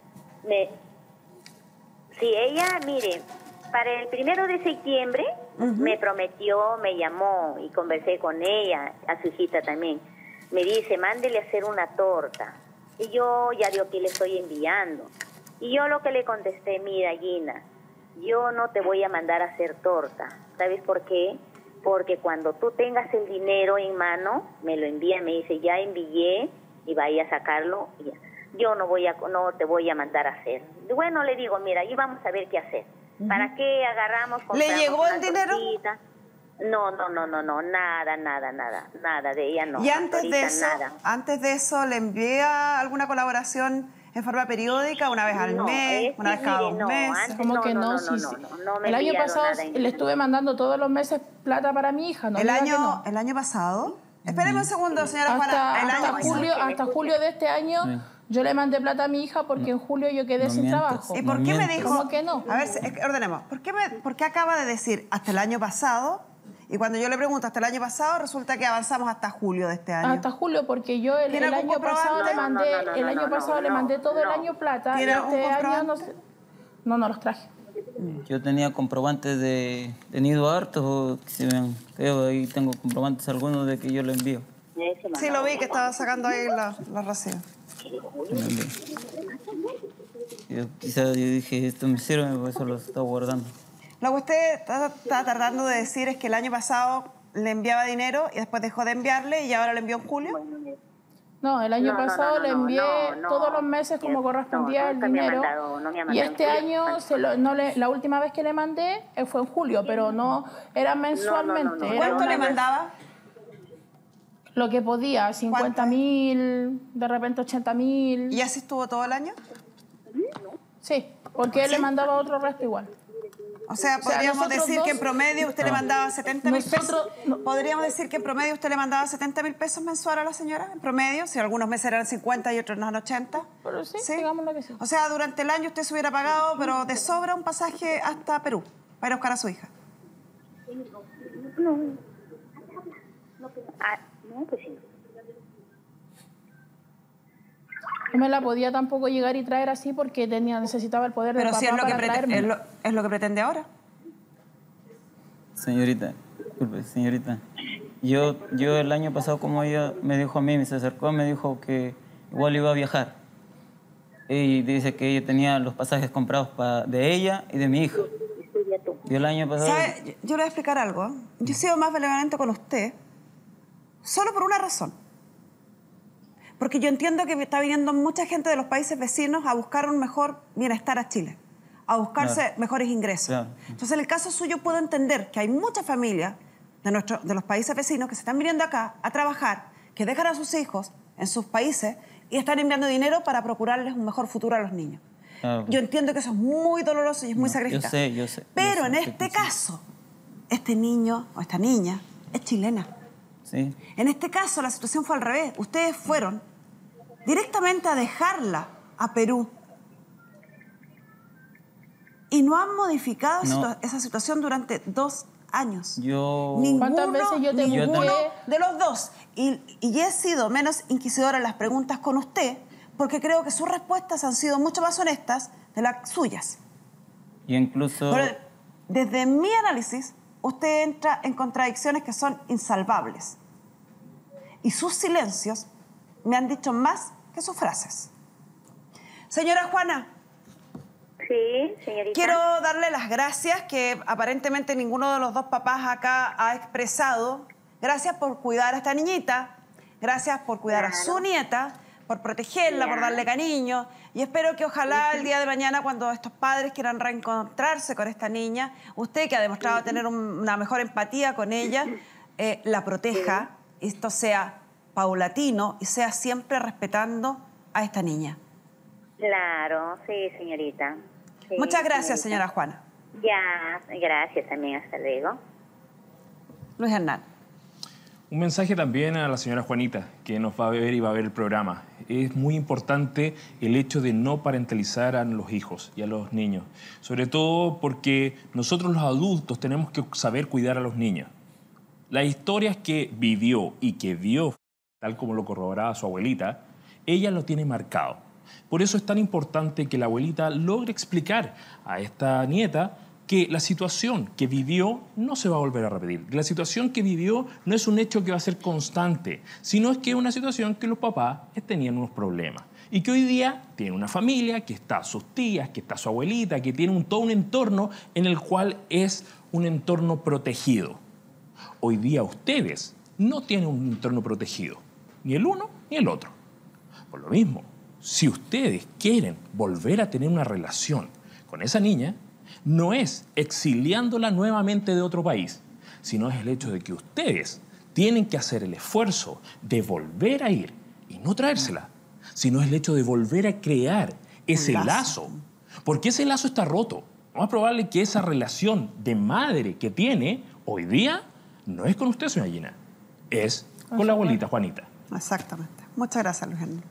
Sí, ella, mire, para el 1 de septiembre me prometió, me llamó y conversé con ella, a su hijita también. Me dice, mándele a hacer una torta. Y yo ya digo que le estoy enviando. Y yo lo que le contesté, mira, Gina, yo no te voy a mandar a hacer torta. ¿Sabes por qué? Porque cuando tú tengas el dinero en mano, me lo envía, me dice, ya envié y vaya a sacarlo. Yo no te voy a mandar a hacer. Bueno, le digo, mira, y vamos a ver qué hacer. ¿Para qué agarramos? ¿Le llegó el dinero? Tortita? No, nada de ella no. ¿Y antes de eso le envía alguna colaboración en forma periódica, una vez al mes, una vez cada 2 meses? Como que no, sí. El año pasado le estuve mandando todos los meses plata para mi hija. ¿El año pasado? Espéreme un segundo, señora Juana. Hasta julio de este año... Sí. Yo le mandé plata a mi hija porque en julio yo quedé sin trabajo. ¿Y por qué me dijo? ¿Cómo que no? A ver, ordenemos. ¿Por qué acaba de decir hasta el año pasado? Y cuando yo le pregunto hasta el año pasado, resulta que avanzamos hasta julio de este año. Hasta julio, porque yo el año pasado le mandé todo el año plata. ¿Tiene algún comprobante? No los traje. Yo tenía comprobantes de tenido hartos, si ven, ahí tengo comprobantes algunos de que yo le envío. Sí, lo vi que estaba sacando ahí los recibos. Quizás yo dije, esto me sirve, por eso lo estaba guardando. Lo que usted está tratando de decir es que el año pasado le enviaba dinero y después dejó de enviarle y ahora le envió en julio. No, el año pasado le envié todos los meses como correspondía el dinero. Y este año, la última vez que le mandé fue en julio, pero no era mensualmente. ¿Cuánto le mandaba? Lo que podía, 50.000, de repente 80.000. ¿Y así estuvo todo el año? Sí, porque él le mandaba otro resto igual. O sea, podríamos decir que en promedio usted le mandaba 70.000 pesos. ¿Podríamos decir que en promedio usted le mandaba 70.000 pesos mensual a la señora? En promedio, si algunos meses eran 50 y otros eran 80. Pero sí, digámoslo que sí. O sea, durante el año usted se hubiera pagado, pero de sobra, un pasaje hasta Perú para ir a buscar a su hija. No, pues sí. No me la podía tampoco llegar y traer así porque necesitaba el poder del papá para traerme. Pero si es lo que pretende ahora. Señorita, disculpe, señorita. Yo el año pasado, como ella me dijo a mí, se acercó, me dijo que igual iba a viajar. Y dice que ella tenía los pasajes comprados de ella y de mi hija. Y el año pasado... ¿Sabe? Yo le voy a explicar algo. Yo he sido más benevolente con usted solo por una razón. Porque yo entiendo que está viniendo mucha gente de los países vecinos a buscar un mejor bienestar a Chile, a buscarse mejores ingresos. Claro. Entonces, en el caso suyo puedo entender que hay muchas familias de los países vecinos que se están viniendo acá a trabajar, que dejan a sus hijos en sus países y están enviando dinero para procurarles un mejor futuro a los niños. Claro. Yo entiendo que eso es muy doloroso y es muy sacrificado. Yo sé. Pero en este caso, este niño o esta niña es chilena. Sí. En este caso, la situación fue al revés. Ustedes fueron directamente a dejarla a Perú. Y no han modificado esa situación durante 2 años. ¿Cuántas veces yo te ninguno de los dos. Y he sido menos inquisidora en las preguntas con usted, porque creo que sus respuestas han sido mucho más honestas de las suyas. Y incluso... Pero desde mi análisis, usted entra en contradicciones que son insalvables. Y sus silencios me han dicho más que sus frases. Señora Juana. Sí, señorita. Quiero darle las gracias que aparentemente ninguno de los dos papás acá ha expresado. Gracias por cuidar a esta niñita. Gracias por cuidar a su nieta, por protegerla, por darle cariño. Y espero que ojalá el día de mañana, cuando estos padres quieran reencontrarse con esta niña, usted, que ha demostrado tener una mejor empatía con ella, la proteja. Y esto sea paulatino y sea siempre respetando a esta niña. Claro, sí, señorita. Sí, muchas gracias, señora Juana. Ya, gracias también. Hasta luego. Luis Hernán. Un mensaje también a la señora Juanita, que nos va a ver y va a ver el programa. Es muy importante el hecho de no parentalizar a los hijos y a los niños. Sobre todo porque nosotros los adultos tenemos que saber cuidar a los niños. Las historias que vivió y que vio, tal como lo corroboraba su abuelita, ella lo tiene marcado. Por eso es tan importante que la abuelita logre explicar a esta nieta que la situación que vivió no se va a volver a repetir. La situación que vivió no es un hecho que va a ser constante, sino es que es una situación que los papás tenían unos problemas. Y que hoy día tiene una familia, que está sus tías, que está su abuelita, que tiene todo un entorno en el cual es un entorno protegido. Hoy día ustedes no tienen un entorno protegido, ni el uno ni el otro. Por lo mismo, si ustedes quieren volver a tener una relación con esa niña, no es exiliándola nuevamente de otro país, sino es el hecho de que ustedes tienen que hacer el esfuerzo de volver a ir y no traérsela, sino es el hecho de volver a crear ese lazo. Porque ese lazo está roto. Lo más probable es que esa relación de madre que tiene hoy día no es con usted, señora Gina, es con la abuelita Juanita. Exactamente. Muchas gracias, Luis Hernán.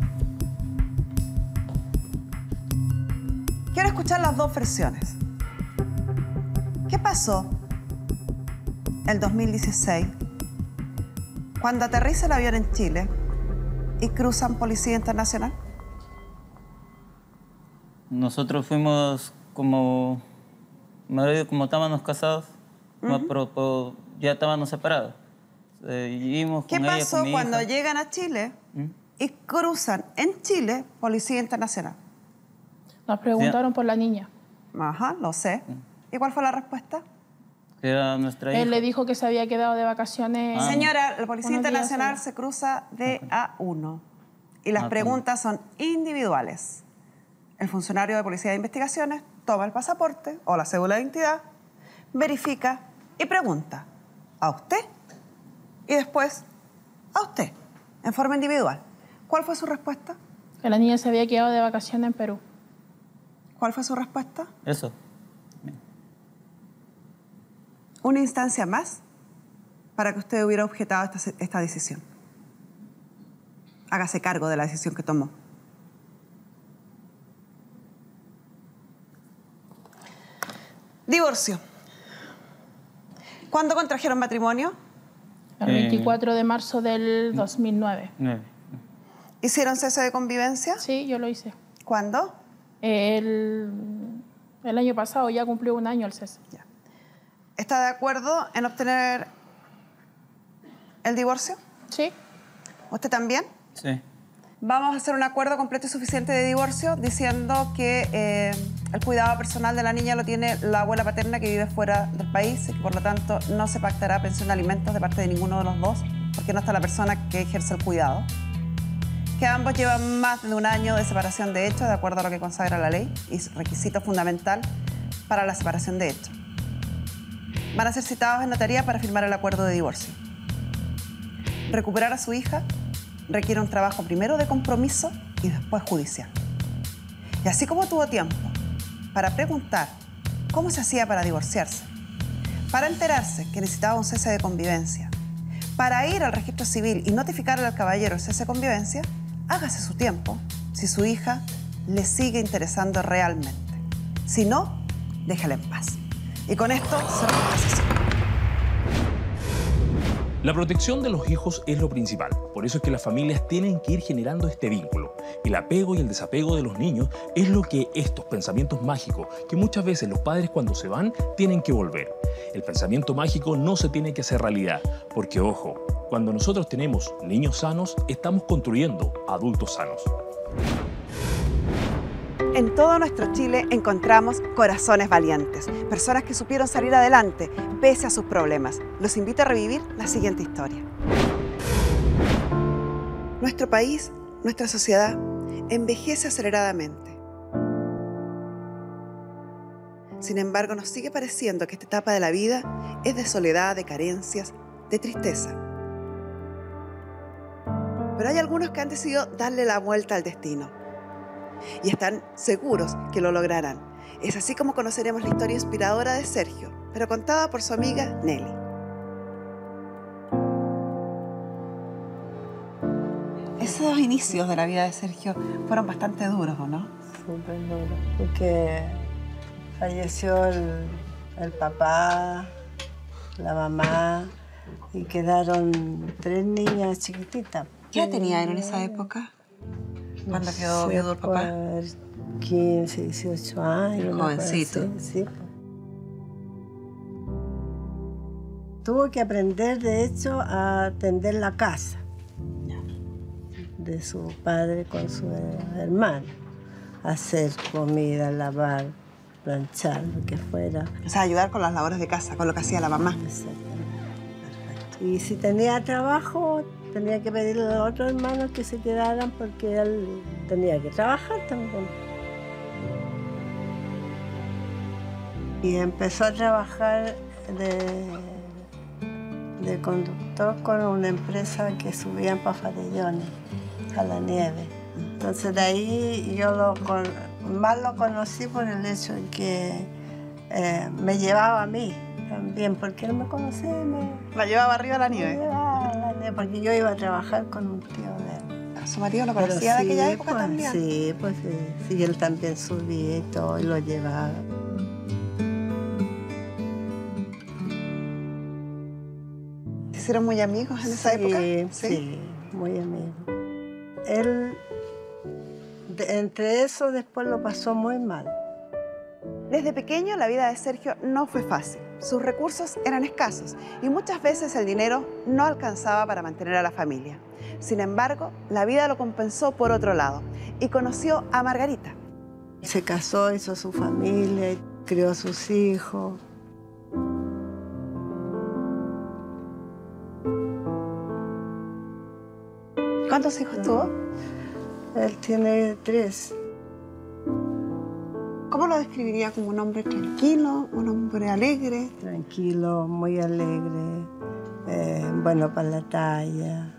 Quiero escuchar las dos versiones. ¿Qué pasó el 2016 cuando aterriza el avión en Chile y cruzan Policía Internacional? Nosotros fuimos como estábamos casados, pero ya estábamos separados. ¿Qué pasó cuando llegan a Chile y cruzan en Chile Policía Internacional? Nos preguntaron por la niña. Ajá, lo sé. ¿Y cuál fue la respuesta? Que era nuestra hija. Él le dijo que se había quedado de vacaciones. Señora, la Policía Internacional se cruza de A1 y las preguntas son individuales. El funcionario de Policía de Investigaciones toma el pasaporte o la cédula de identidad, verifica y pregunta a usted y después a usted, en forma individual. ¿Cuál fue su respuesta? Que la niña se había quedado de vacaciones en Perú. ¿Cuál fue su respuesta? Eso. Una instancia más para que usted hubiera objetado esta decisión. Hágase cargo de la decisión que tomó. Divorcio. ¿Cuándo contrajeron matrimonio? El 24 de marzo del 2009. ¿Hicieron cese de convivencia? Sí, yo lo hice. ¿Cuándo? El año pasado, ya cumplió 1 año el cese. Ya. ¿Está de acuerdo en obtener el divorcio? Sí. ¿Usted también? Sí. Vamos a hacer un acuerdo completo y suficiente de divorcio diciendo que el cuidado personal de la niña lo tiene la abuela paterna que vive fuera del país y que por lo tanto no se pactará pensión de alimentos de parte de ninguno de los dos porque no está la persona que ejerce el cuidado. Que ambos llevan más de 1 año de separación de hechos de acuerdo a lo que consagra la ley y requisito fundamental para la separación de hechos. Van a ser citados en notaría para firmar el acuerdo de divorcio. Recuperar a su hija requiere un trabajo primero de compromiso y después judicial. Y así como tuvo tiempo para preguntar cómo se hacía para divorciarse, para enterarse que necesitaba un cese de convivencia, para ir al registro civil y notificarle al caballero el cese de convivencia, hágase su tiempo si su hija le sigue interesando realmente. Si no, déjala en paz. Y con esto cerramos la sesión. La protección de los hijos es lo principal. Por eso es que las familias tienen que ir generando este vínculo. El apego y el desapego de los niños es lo que estos pensamientos mágicos, que muchas veces los padres cuando se van tienen que volver. El pensamiento mágico no se tiene que hacer realidad, porque ojo, cuando nosotros tenemos niños sanos, estamos construyendo adultos sanos. En todo nuestro Chile encontramos corazones valientes, personas que supieron salir adelante pese a sus problemas. Los invito a revivir la siguiente historia. Nuestro país, nuestra sociedad, envejece aceleradamente. Sin embargo, nos sigue pareciendo que esta etapa de la vida es de soledad, de carencias, de tristeza. Pero hay algunos que han decidido darle la vuelta al destino y están seguros que lo lograrán. Es así como conoceremos la historia inspiradora de Sergio, pero contada por su amiga Nelly. Esos inicios de la vida de Sergio fueron bastante duros, ¿o no? Súper duros, porque falleció el papá, la mamá, y quedaron 3 niñas chiquititas. ¿Qué edad tenía él en esa época? ¿Cuándo quedó viudo el papá? 15, 18 años. Jovencito. Sí. Tuvo que aprender, de hecho, a atender la casa de su padre con su hermano. Hacer comida, lavar, planchar, lo que fuera. O sea, ayudar con las labores de casa, con lo que hacía la mamá. Exactamente, perfecto. Y si tenía trabajo, tenía que pedirle a los otros hermanos que se quedaran porque él tenía que trabajar también. Y empezó a trabajar de conductor con una empresa que subían para Farellones, a la nieve. Entonces de ahí yo más lo conocí por el hecho de que me llevaba a mí también, porque él me conocía. La llevaba arriba a la nieve. Porque yo iba a trabajar con un tío de él. ¿Su marido lo conocía de aquella época pues, también? Sí, él también subía y todo, y lo llevaba. ¿Se hicieron muy amigos en esa época? Sí, muy amigos. Él, entre eso, después lo pasó muy mal. Desde pequeño la vida de Sergio no fue fácil. Sus recursos eran escasos y muchas veces el dinero no alcanzaba para mantener a la familia. Sin embargo, la vida lo compensó por otro lado y conoció a Margarita. Se casó, hizo su familia, crió a sus hijos. ¿Cuántos hijos tuvo? Él tiene 3. ¿Cómo lo describiría? ¿Como un hombre tranquilo, un hombre alegre? Tranquilo, muy alegre, bueno para la talla.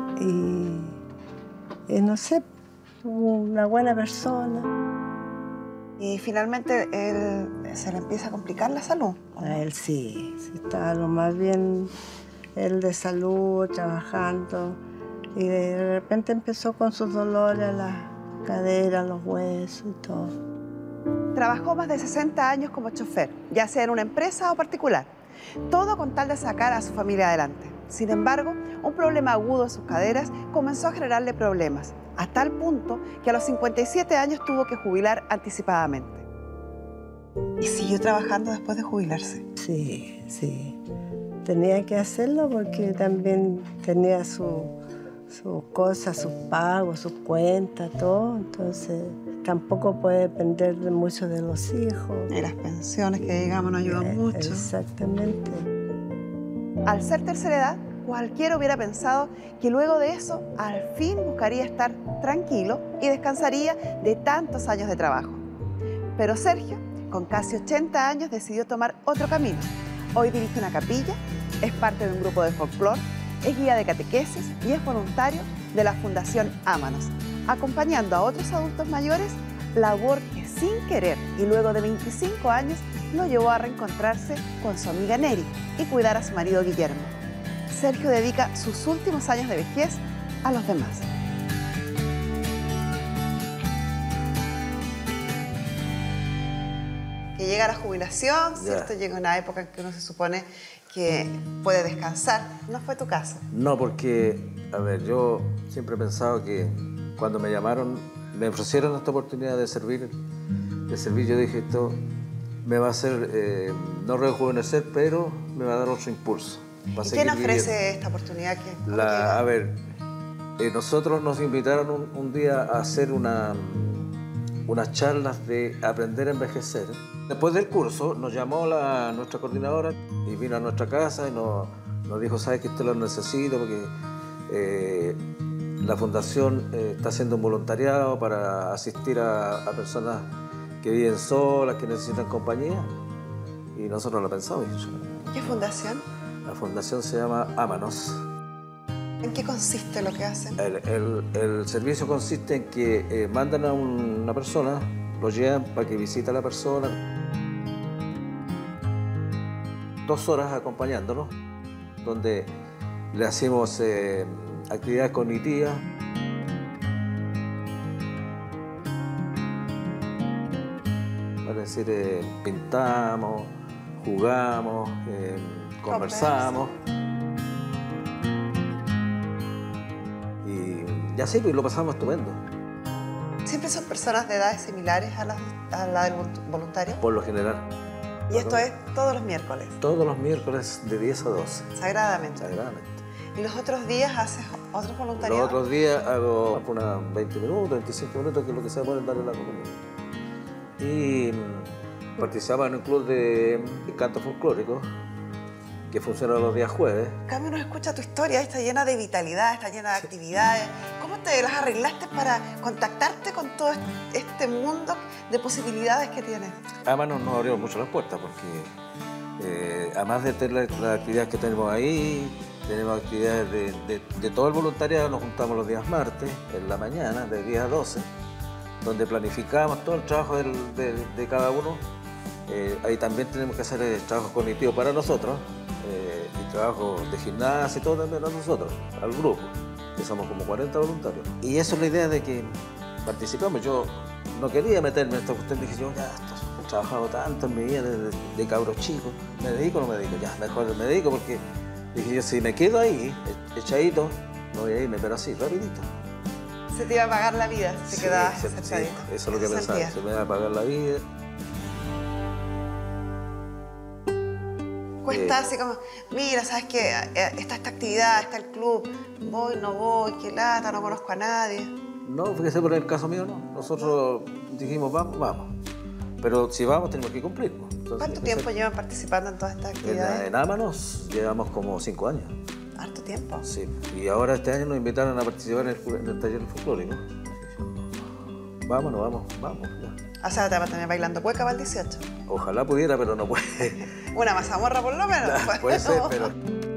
Y no sé, una buena persona. Y finalmente él se le empieza a complicar la salud. A él sí estaba lo más bien, él de salud, trabajando. Y de repente empezó con sus dolores a las caderas, los huesos y todo. Trabajó más de 60 años como chofer, ya sea en una empresa o particular. Todo con tal de sacar a su familia adelante. Sin embargo, un problema agudo en sus caderas comenzó a generarle problemas, a tal punto que a los 57 años tuvo que jubilar anticipadamente. ¿Y siguió trabajando después de jubilarse? Sí. Tenía que hacerlo porque también tenía sus cosas, sus pagos, sus cuentas, todo. Entonces, tampoco puede depender mucho de los hijos. Y las pensiones que, digamos, no ayudan mucho. Exactamente. Al ser tercera edad, cualquiera hubiera pensado que luego de eso, al fin buscaría estar tranquilo y descansaría de tantos años de trabajo. Pero Sergio, con casi 80 años, decidió tomar otro camino. Hoy dirige una capilla, es parte de un grupo de folclore Es guía de catequesis y es voluntario de la Fundación Ámanos, acompañando a otros adultos mayores, labor que sin querer y luego de 25 años lo llevó a reencontrarse con su amiga Neri y cuidar a su marido Guillermo. Sergio dedica sus últimos años de vejez a los demás. Que llega la jubilación, ¿cierto? Llega una época en que uno se supone que puede descansar. ¿No fue tu caso? No, porque, a ver, yo siempre he pensado que cuando me llamaron, me ofrecieron esta oportunidad de servir, yo dije, esto me va a hacer, no rejuvenecer, pero me va a dar otro impulso. ¿Y quién ofrece esta oportunidad? A ver, nosotros nos invitaron un día a hacer unas charlas de aprender a envejecer. Después del curso nos llamó nuestra coordinadora y vino a nuestra casa y nos dijo, ¿sabes que esto lo necesito? Porque la fundación está haciendo un voluntariado para asistir a personas que viven solas, que necesitan compañía. Y nosotros lo pensamos. ¿Qué fundación? La fundación se llama Ámanos. ¿En qué consiste lo que hacen? El servicio consiste en que mandan a una persona, lo llevan para que visite a la persona. 2 horas acompañándolo, donde le hacemos actividades cognitivas. Es decir, pintamos, jugamos, conversamos. Y así pues, lo pasamos estupendo. ¿Siempre son personas de edades similares a la del voluntario? Por lo general. ¿Y esto es todos los miércoles? Todos los miércoles de 10 a 12. Sagradamente. Sagradamente. ¿Y los otros días haces otros voluntariados? Los otros días hago unas 20 minutos, 25 minutos, que es lo que se puede darle la comida. Y participaba en un club de canto folclórico que funciona los días jueves. En cambio, uno escucha tu historia, está llena de vitalidad, está llena de actividades. ¿Cómo te las arreglaste para contactarte con todo este mundo de posibilidades que tienes? Además nos abrió mucho las puertas porque además de tener las actividades que tenemos ahí, tenemos actividades de todo el voluntariado. Nos juntamos los días martes, en la mañana, de 10 a 12, donde planificamos todo el trabajo de cada uno. Ahí también tenemos que hacer el trabajo cognitivo para nosotros, y trabajo de gimnasia y todo también para nosotros, al grupo, que somos como 40 voluntarios. Y eso es la idea de que participamos. Yo no quería meterme en esta cuestión, dije yo, ya, he trabajado tanto en mi vida de cabros chicos, ¿me dedico o no me dedico? Ya, mejor me dedico porque dije yo, si me quedo ahí, echadito, no voy a irme, pero así, rapidito. Se te iba a pagar la vida si te quedabas echadito. Sí, eso es lo que pensaba, se me iba a pagar la vida. Cuesta así como, mira, ¿sabes qué? Está esta actividad, está el club, voy, no voy, qué lata, no conozco a nadie. No, fíjese, por el caso mío no. Nosotros dijimos, vamos. Pero si vamos, tenemos que cumplir. Entonces, ¿cuánto tiempo llevan participando en todas estas actividades? En Ámanos llevamos como 5 años. ¿Harto tiempo? Sí. Y ahora este año nos invitaron a participar en el taller folclórico. Vamos. Ya. O sea, te vas a tener bailando cueca para el 18. Ojalá pudiera, pero no puede. Una mazamorra por lo menos. Puede ser, pero...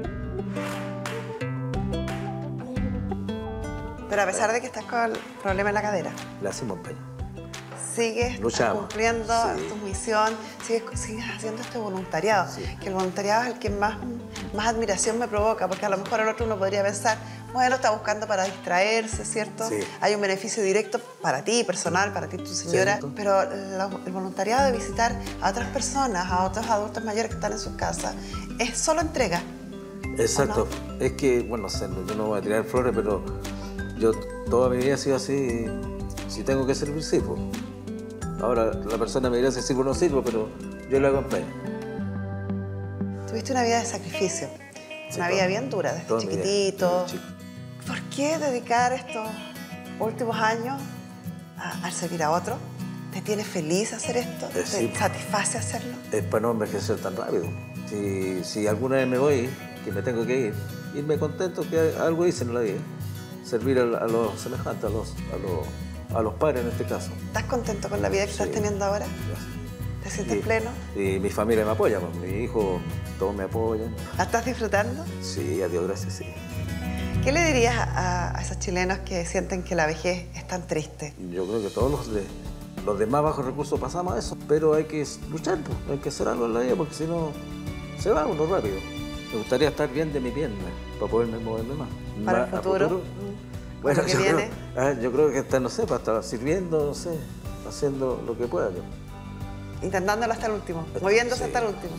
Pero a pesar de que estás con el problema en la cadera, le hacemos empeño. Sigues cumpliendo tu misión, sigues haciendo este voluntariado. Sí. Que el voluntariado es el que más admiración me provoca, porque a lo mejor el otro uno podría pensar, bueno, está buscando para distraerse, ¿cierto? Sí. Hay un beneficio directo para ti, personal, para ti, tu señora, sí. Pero el voluntariado de visitar a otras personas, a otros adultos mayores que están en sus casas, es solo entrega. Exacto. ¿No? Es que, bueno, no sé, yo no voy a tirar flores, pero yo toda mi vida he sido así. Si tengo que servir, sirvo. Ahora la persona me dirá si sirvo o no sirvo, pero yo le hago empeño. Tuviste una vida de sacrificio, una vida bien dura, desde chiquitito. ¿Por qué dedicar estos últimos años a servir a otro? ¿Te tiene feliz hacer esto? ¿Te satisface hacerlo? Es para no envejecer tan rápido. Si alguna vez me voy, que me tengo que irme contento que algo hice en la vida. Servir a los semejantes, a los padres en este caso. ¿Estás contento con la vida que estás teniendo ahora? Gracias. ¿Te ¿Te sientes pleno? Y mi familia me apoya, pues, mi hijo, todos me apoyan. ¿La estás disfrutando? Sí, a Dios gracias, sí. ¿Qué le dirías a esos chilenos que sienten que la vejez es tan triste? Yo creo que todos los de más bajos recursos pasamos a eso, pero hay que luchar, pues, hay que hacer algo en la vida porque si no se va uno rápido. Me gustaría estar bien de mi pierna para poderme moverme más. ¿Para el futuro? Bueno, ¿Qué viene? Yo creo que estar, no sé, para estar sirviendo, no sé, haciendo lo que pueda yo. Intentándolo hasta el último, moviéndose hasta el último.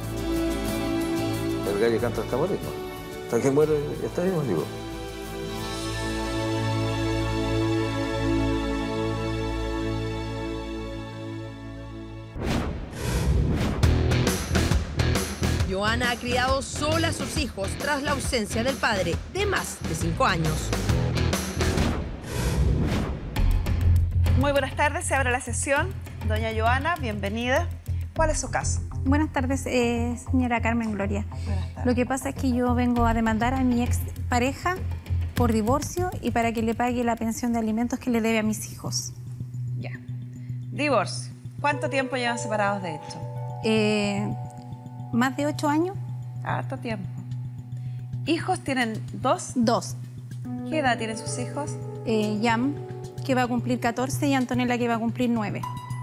El gallo canta hasta morir, ¿no? Hasta que muere, está vivo, digo. Joana ha criado sola a sus hijos tras la ausencia del padre de más de 5 años. Muy buenas tardes, se abre la sesión. Doña Joana, bienvenida. ¿Cuál es su caso? Buenas tardes, señora Carmen Gloria. Buenas tardes. Lo que pasa es que yo vengo a demandar a mi ex pareja por divorcio y para que le pague la pensión de alimentos que le debe a mis hijos. Ya. Divorcio. ¿Cuánto tiempo llevan separados de hecho? Más de 8 años. Harto tiempo. ¿Hijos tienen 2? 2. ¿Qué edad tienen sus hijos? Yam, que va a cumplir 14, y Antonella, que va a cumplir 9.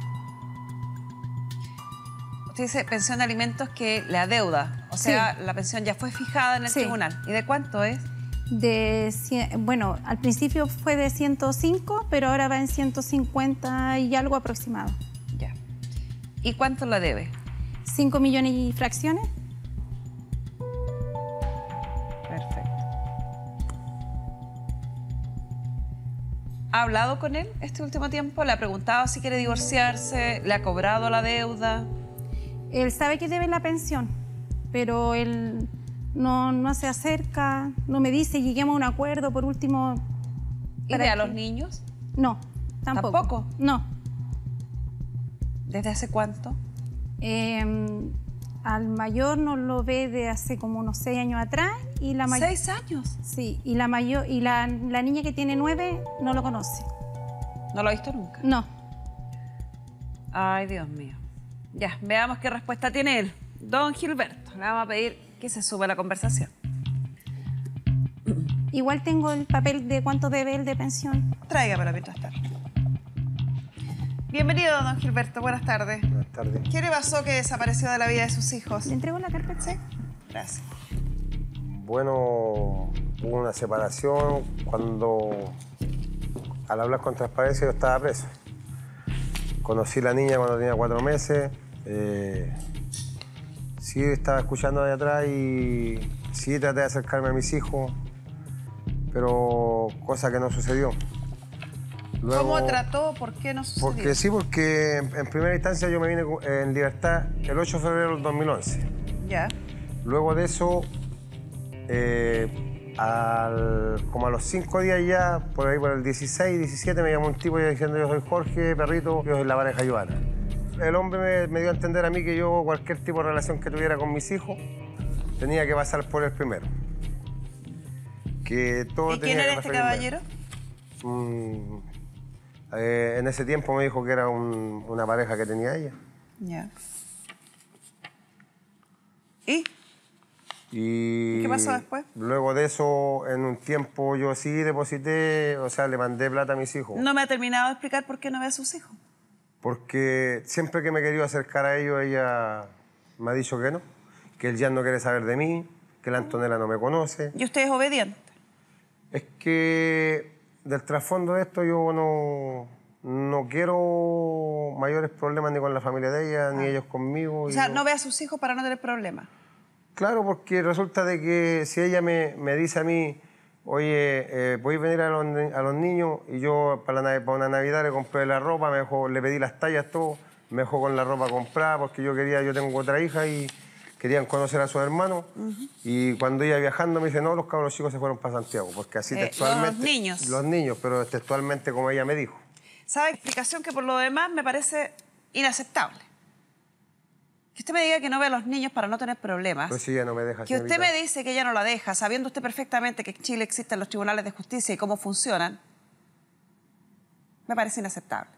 Usted dice pensión de alimentos que le adeuda. O sea, la pensión ya fue fijada en el tribunal. ¿Y de cuánto es? Bueno, al principio fue de 105, pero ahora va en 150 y algo aproximado. Ya. ¿Y cuánto la debe? 5 millones y fracciones. Perfecto. ¿Ha hablado con él este último tiempo? ¿Le ha preguntado si quiere divorciarse? ¿Le ha cobrado la deuda? Él sabe que debe la pensión, pero él no se acerca, no me dice, lleguemos a un acuerdo por último. ¿Y ve a los niños? No, tampoco. ¿Tampoco? No. ¿Desde hace cuánto? Al mayor no lo ve de hace como unos 6 años atrás y la mayor. ¿6 años? Sí, y la mayor y la niña que tiene 9 no lo conoce. ¿No lo ha visto nunca? No. Ay, Dios mío. Ya, veamos qué respuesta tiene él. Don Gilberto, le vamos a pedir que se suba a la conversación. Igual tengo el papel de cuánto debe él de pensión. Tráigamelo mientras tanto. Bienvenido, don Gilberto. Buenas tardes. Buenas tardes. ¿Qué le pasó que desapareció de la vida de sus hijos? ¿Le entrego la carpeta? Sí. Gracias. Bueno, hubo una separación cuando, al hablar con transparencia, yo estaba preso. Conocí a la niña cuando tenía 4 meses. Sí, estaba escuchando de atrás y sí traté de acercarme a mis hijos, pero cosa que no sucedió. Luego, ¿Cómo trató? ¿Por qué no sucedió? Porque en primera instancia yo me vine en libertad el 8 de febrero del 2011. Ya. Luego de eso, como a los 5 días ya, por ahí por el 16, 17, me llamó un tipo ya diciendo: yo soy Jorge, perrito, yo soy la pareja Joana. El hombre me dio a entender a mí que yo, cualquier tipo de relación que tuviera con mis hijos, tenía que pasar por el primero. Que todo ¿Y quién era este caballero? En ese tiempo me dijo que era una pareja que tenía ella. Ya. ¿Y qué pasó después? Luego de eso, en un tiempo yo sí deposité, o sea, le mandé plata a mis hijos. No me ha terminado de explicar por qué no ve a sus hijos. Porque siempre que me he querido acercar a ellos, ella me ha dicho que no, que él ya no quiere saber de mí, que la Antonella no me conoce. ¿Y usted es obediente? Es que del trasfondo de esto yo no quiero mayores problemas ni con la familia de ella, ni ellos conmigo. O sea, no ve a sus hijos para no tener problemas. Claro, porque resulta de que si ella me dice a mí: oye, ¿podéis venir a los niños? Y yo para una Navidad le compré la ropa, le pedí las tallas, todo, me dejó con la ropa comprada porque yo tengo otra hija y querían conocer a sus hermanos. Y cuando ella viajando me dice: no, los cabros chicos se fueron para Santiago, porque así textualmente... Los niños. Los niños, pero textualmente como ella me dijo. ¿Sabe? Explicación que por lo demás me parece inaceptable. Que usted me diga que no ve a los niños para no tener problemas. Pues sí, ella no me deja. Que usted me dice que ella no la deja, sabiendo usted perfectamente que en Chile existen los tribunales de justicia y cómo funcionan, me parece inaceptable.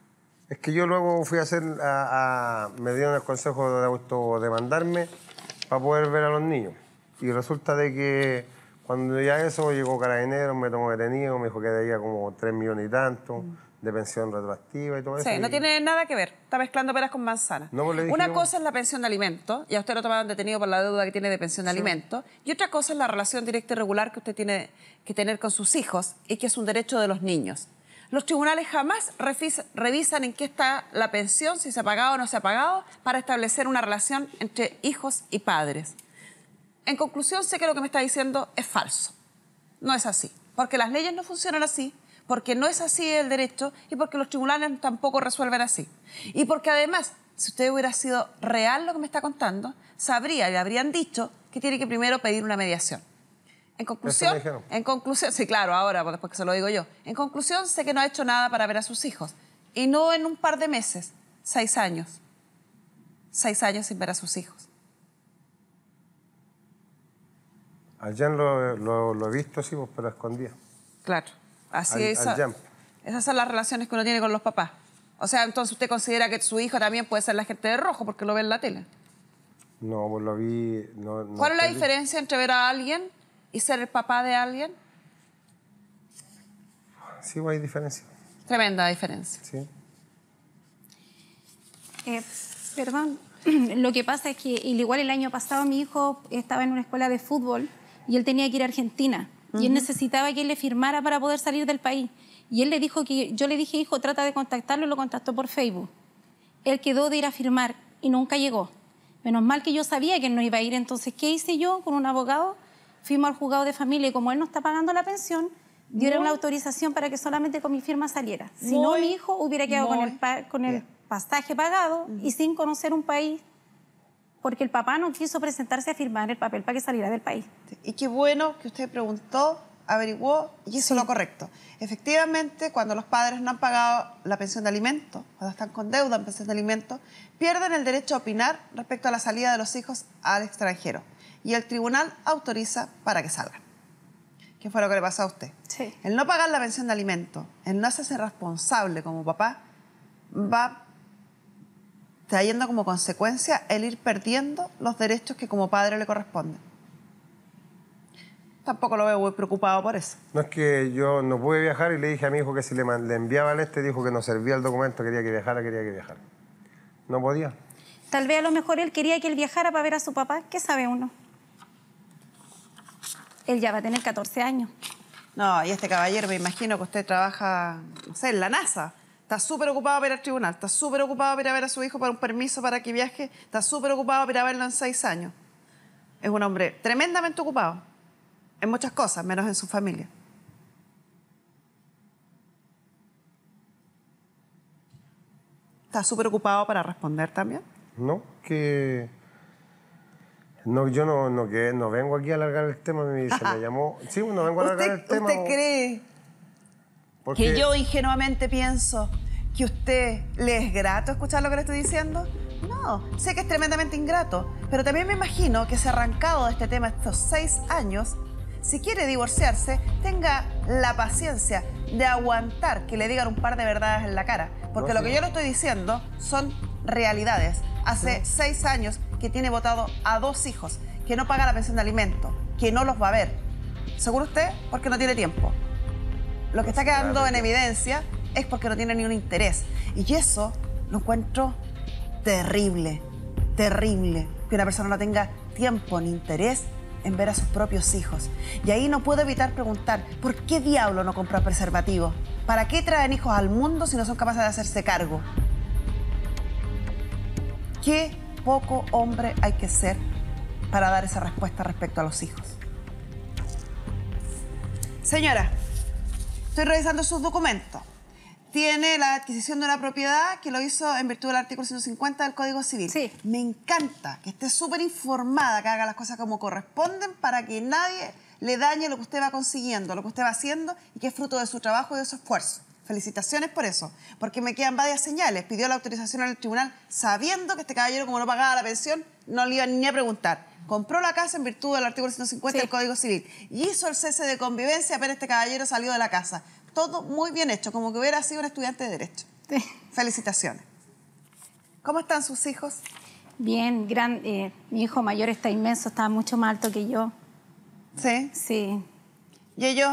Es que yo luego fui a hacer, me dieron el consejo de autodemandarme para poder ver a los niños. Y resulta de que cuando ya eso llegó Carabineros, me tomó detenido, me dijo que debía como 3 millones y tanto de pensión retroactiva y todo eso. Sí, no tiene nada que ver. Está mezclando peras con manzanas. No, pues le dije una yo... cosa es la pensión de alimentos, y a usted lo tomaron detenido por la deuda que tiene de pensión de alimentos, y otra cosa es la relación directa y regular que usted tiene que tener con sus hijos y que es un derecho de los niños. Los tribunales jamás revisan en qué está la pensión, si se ha pagado o no se ha pagado, para establecer una relación entre hijos y padres. En conclusión, sé que lo que me está diciendo es falso. No es así, porque las leyes no funcionan así, porque no es así el derecho y porque los tribunales tampoco resuelven así. Y porque además, si usted hubiera sido real lo que me está contando, sabría, le habrían dicho que tiene que primero pedir una mediación. En conclusión, sí, claro, ahora, después que se lo digo yo. En conclusión, sé que no ha hecho nada para ver a sus hijos. Y no en un par de meses, 6 años. 6 años sin ver a sus hijos. Allá lo he visto, sí, pues, pero escondía. Claro, así es. Esas son las relaciones que uno tiene con los papás. O sea, entonces usted considera que su hijo también puede ser la gente de rojo porque lo ve en la tele. No, pues lo vi... ¿Cuál es la diferencia entre ver a alguien y ser el papá de alguien? Sí, pues hay diferencia. Tremenda diferencia. Sí. Perdón, lo que pasa es que igual el año pasado mi hijo estaba en una escuela de fútbol y él tenía que ir a Argentina. Y él necesitaba que él le firmara para poder salir del país. Y él le dijo que, yo le dije, hijo, trata de contactarlo, y lo contactó por Facebook. Él quedó de ir a firmar y nunca llegó. Menos mal que yo sabía que él no iba a ir. Entonces, ¿qué hice yo con un abogado? Fuimos al juzgado de familia y como él no está pagando la pensión, dieron la autorización para que solamente con mi firma saliera. Si no, mi hijo hubiera quedado con el pasaje pagado y sin conocer un país, porque el papá no quiso presentarse a firmar el papel para que saliera del país. Y qué bueno que usted preguntó, averiguó y hizo lo correcto. Efectivamente, cuando los padres no han pagado la pensión de alimentos, cuando están con deuda en pensión de alimentos, pierden el derecho a opinar respecto a la salida de los hijos al extranjero. Y el tribunal autoriza para que salgan. ¿Qué fue lo que le pasó a usted? Sí. El no pagar la pensión de alimentos, el no hacerse responsable como papá, va trayendo como consecuencia el ir perdiendo los derechos que como padre le corresponden. Tampoco lo veo muy preocupado por eso. No, es que yo no pude viajar y le dije a mi hijo que si le enviaba el dijo que no servía el documento, quería que viajara. No podía. Tal vez a lo mejor él quería que él viajara para ver a su papá. ¿Qué sabe uno? Él ya va a tener 14 años. No, y este caballero, me imagino que usted trabaja, no sé, en la NASA. Está súper ocupado para ir al tribunal, está súper ocupado para ir a ver a su hijo para un permiso para que viaje, está súper ocupado para ir a verlo en 6 años. Es un hombre tremendamente ocupado en muchas cosas, menos en su familia. ¿Está súper ocupado para responder también? No, que... No, yo no vengo aquí a alargar el tema, se me llamó... Sí, no vengo a alargar el tema. ¿Usted cree que yo ingenuamente pienso que a usted le es grato escuchar lo que le estoy diciendo? No, sé que es tremendamente ingrato, pero también me imagino que se ha arrancado de este tema estos 6 años. Si quiere divorciarse, tenga la paciencia de aguantar que le digan un par de verdades en la cara. Porque lo que yo le estoy diciendo son realidades. Hace 6 años que tiene votado a 2 hijos, que no paga la pensión de alimentos, que no los va a ver. ¿Seguro usted? Porque no tiene tiempo. Lo que está quedando en evidencia es porque no tiene ni un interés. Y eso lo encuentro terrible, terrible. Que una persona no tenga tiempo ni interés en ver a sus propios hijos. Y ahí no puedo evitar preguntar, ¿por qué diablo no comprar preservativos? ¿Para qué traen hijos al mundo si no son capaces de hacerse cargo? Qué poco hombre hay que ser para dar esa respuesta respecto a los hijos. Señora, estoy revisando sus documentos. Tiene la adquisición de una propiedad que lo hizo en virtud del artículo 150 del Código Civil. Sí. Me encanta que esté súper informada, que haga las cosas como corresponden para que nadie le dañe lo que usted va consiguiendo, lo que usted va haciendo y que es fruto de su trabajo y de su esfuerzo. Felicitaciones por eso, porque me quedan varias señales. Pidió la autorización al tribunal sabiendo que este caballero, como no pagaba la pensión, no le iban ni a preguntar. Compró la casa en virtud del artículo 150 del Código Civil y hizo el cese de convivencia apenas este caballero salió de la casa. Todo muy bien hecho, como que hubiera sido un estudiante de Derecho. Sí. Felicitaciones. ¿Cómo están sus hijos? Bien, mi hijo mayor está inmenso, está mucho más alto que yo. ¿Sí? Sí. ¿Y ellos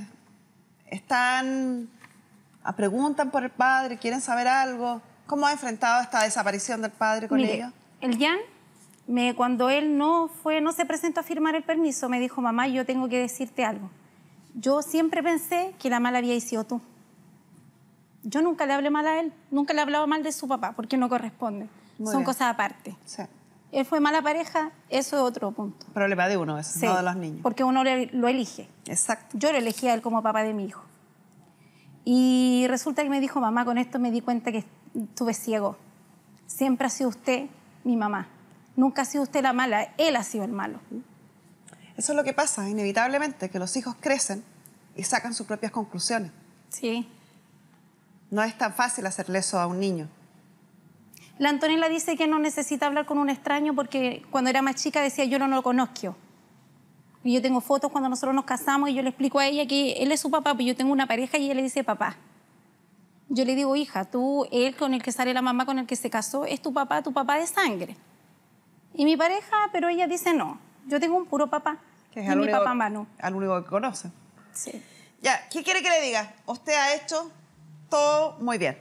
preguntan por el padre, quieren saber algo? ¿Cómo ha enfrentado esta desaparición del padre con ellos? El Jan, cuando él no se presentó a firmar el permiso, me dijo, mamá, yo tengo que decirte algo. Yo siempre pensé que la mala habías sido tú. Yo nunca le hablé mal a él, nunca le hablaba mal de su papá, porque no corresponde. Son cosas aparte. Sí. Él fue mala pareja, eso es otro punto. Problema de uno, eso, no de los niños. Porque uno lo elige. Exacto. Yo lo elegí a él como papá de mi hijo. Y resulta que me dijo, mamá, con esto me di cuenta que estuve ciego. Siempre ha sido usted mi mamá. Nunca ha sido usted la mala, él ha sido el malo. Eso es lo que pasa, inevitablemente, que los hijos crecen y sacan sus propias conclusiones. Sí. No es tan fácil hacerle eso a un niño. La Antonella dice que no necesita hablar con un extraño porque cuando era más chica decía yo no lo conozco. Y yo tengo fotos cuando nosotros nos casamos y yo le explico a ella que él es su papá, pero yo tengo una pareja y ella le dice papá. Yo le digo, hija, él con el que sale la mamá con el que se casó, es tu papá de sangre. Y mi pareja, pero ella dice no, yo tengo un puro papá, que es y mi papá Manu. Al único que conoce. Sí. Ya, ¿qué quiere que le diga? Usted ha hecho todo muy bien.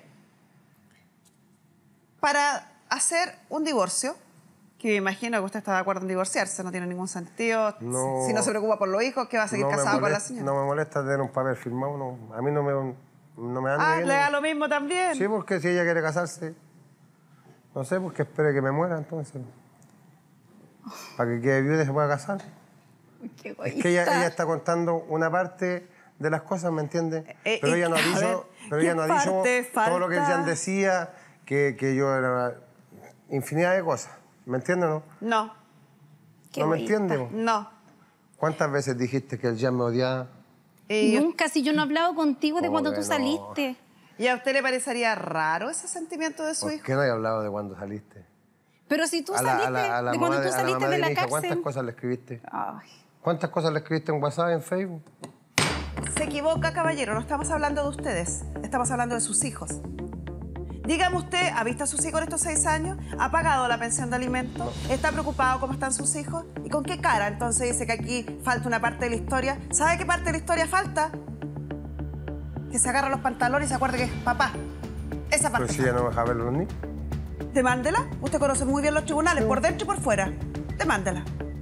Para hacer un divorcio, que me imagino que usted está de acuerdo en divorciarse, no tiene ningún sentido. No, si no se preocupa por los hijos, ¿qué va a seguir casado con la señora? No me molesta tener un papel firmado, no. A mí no me anda bien. ¿Le da lo mismo también? Sí, porque si ella quiere casarse, no sé, porque espere que me muera entonces. Para que quede viuda y se pueda casar. Qué es que ella está contando una parte de las cosas, ¿me entiende? Pero ella no ha dicho, todo lo que ella decía, que yo era infinidad de cosas. ¿Me entiende o no? No. ¿No me entiende? No. ¿Cuántas veces dijiste que él ya me odiaba? Nunca, si yo no he hablado contigo de cuando tú saliste. ¿Y a usted le parecería raro ese sentimiento de su hijo? ¿Por qué no he hablado de cuando saliste? Pero si tú saliste, de cuando tú saliste de la cárcel. ¿Cuántas cosas le escribiste? Ay. ¿Cuántas cosas le escribiste en WhatsApp, en Facebook? Se equivoca, caballero. No estamos hablando de ustedes. Estamos hablando de sus hijos. Dígame usted, ¿ha visto a sus hijos en estos 6 años? ¿Ha pagado la pensión de alimentos? ¿Está preocupado cómo están sus hijos? ¿Y con qué cara entonces dice que aquí falta una parte de la historia? ¿Sabe qué parte de la historia falta? Que se agarra los pantalones y se acuerde que es papá. Esa parte. Pero si ella no deja ver los niños. Demándela. Usted conoce muy bien los tribunales, por dentro y por fuera. Demándela.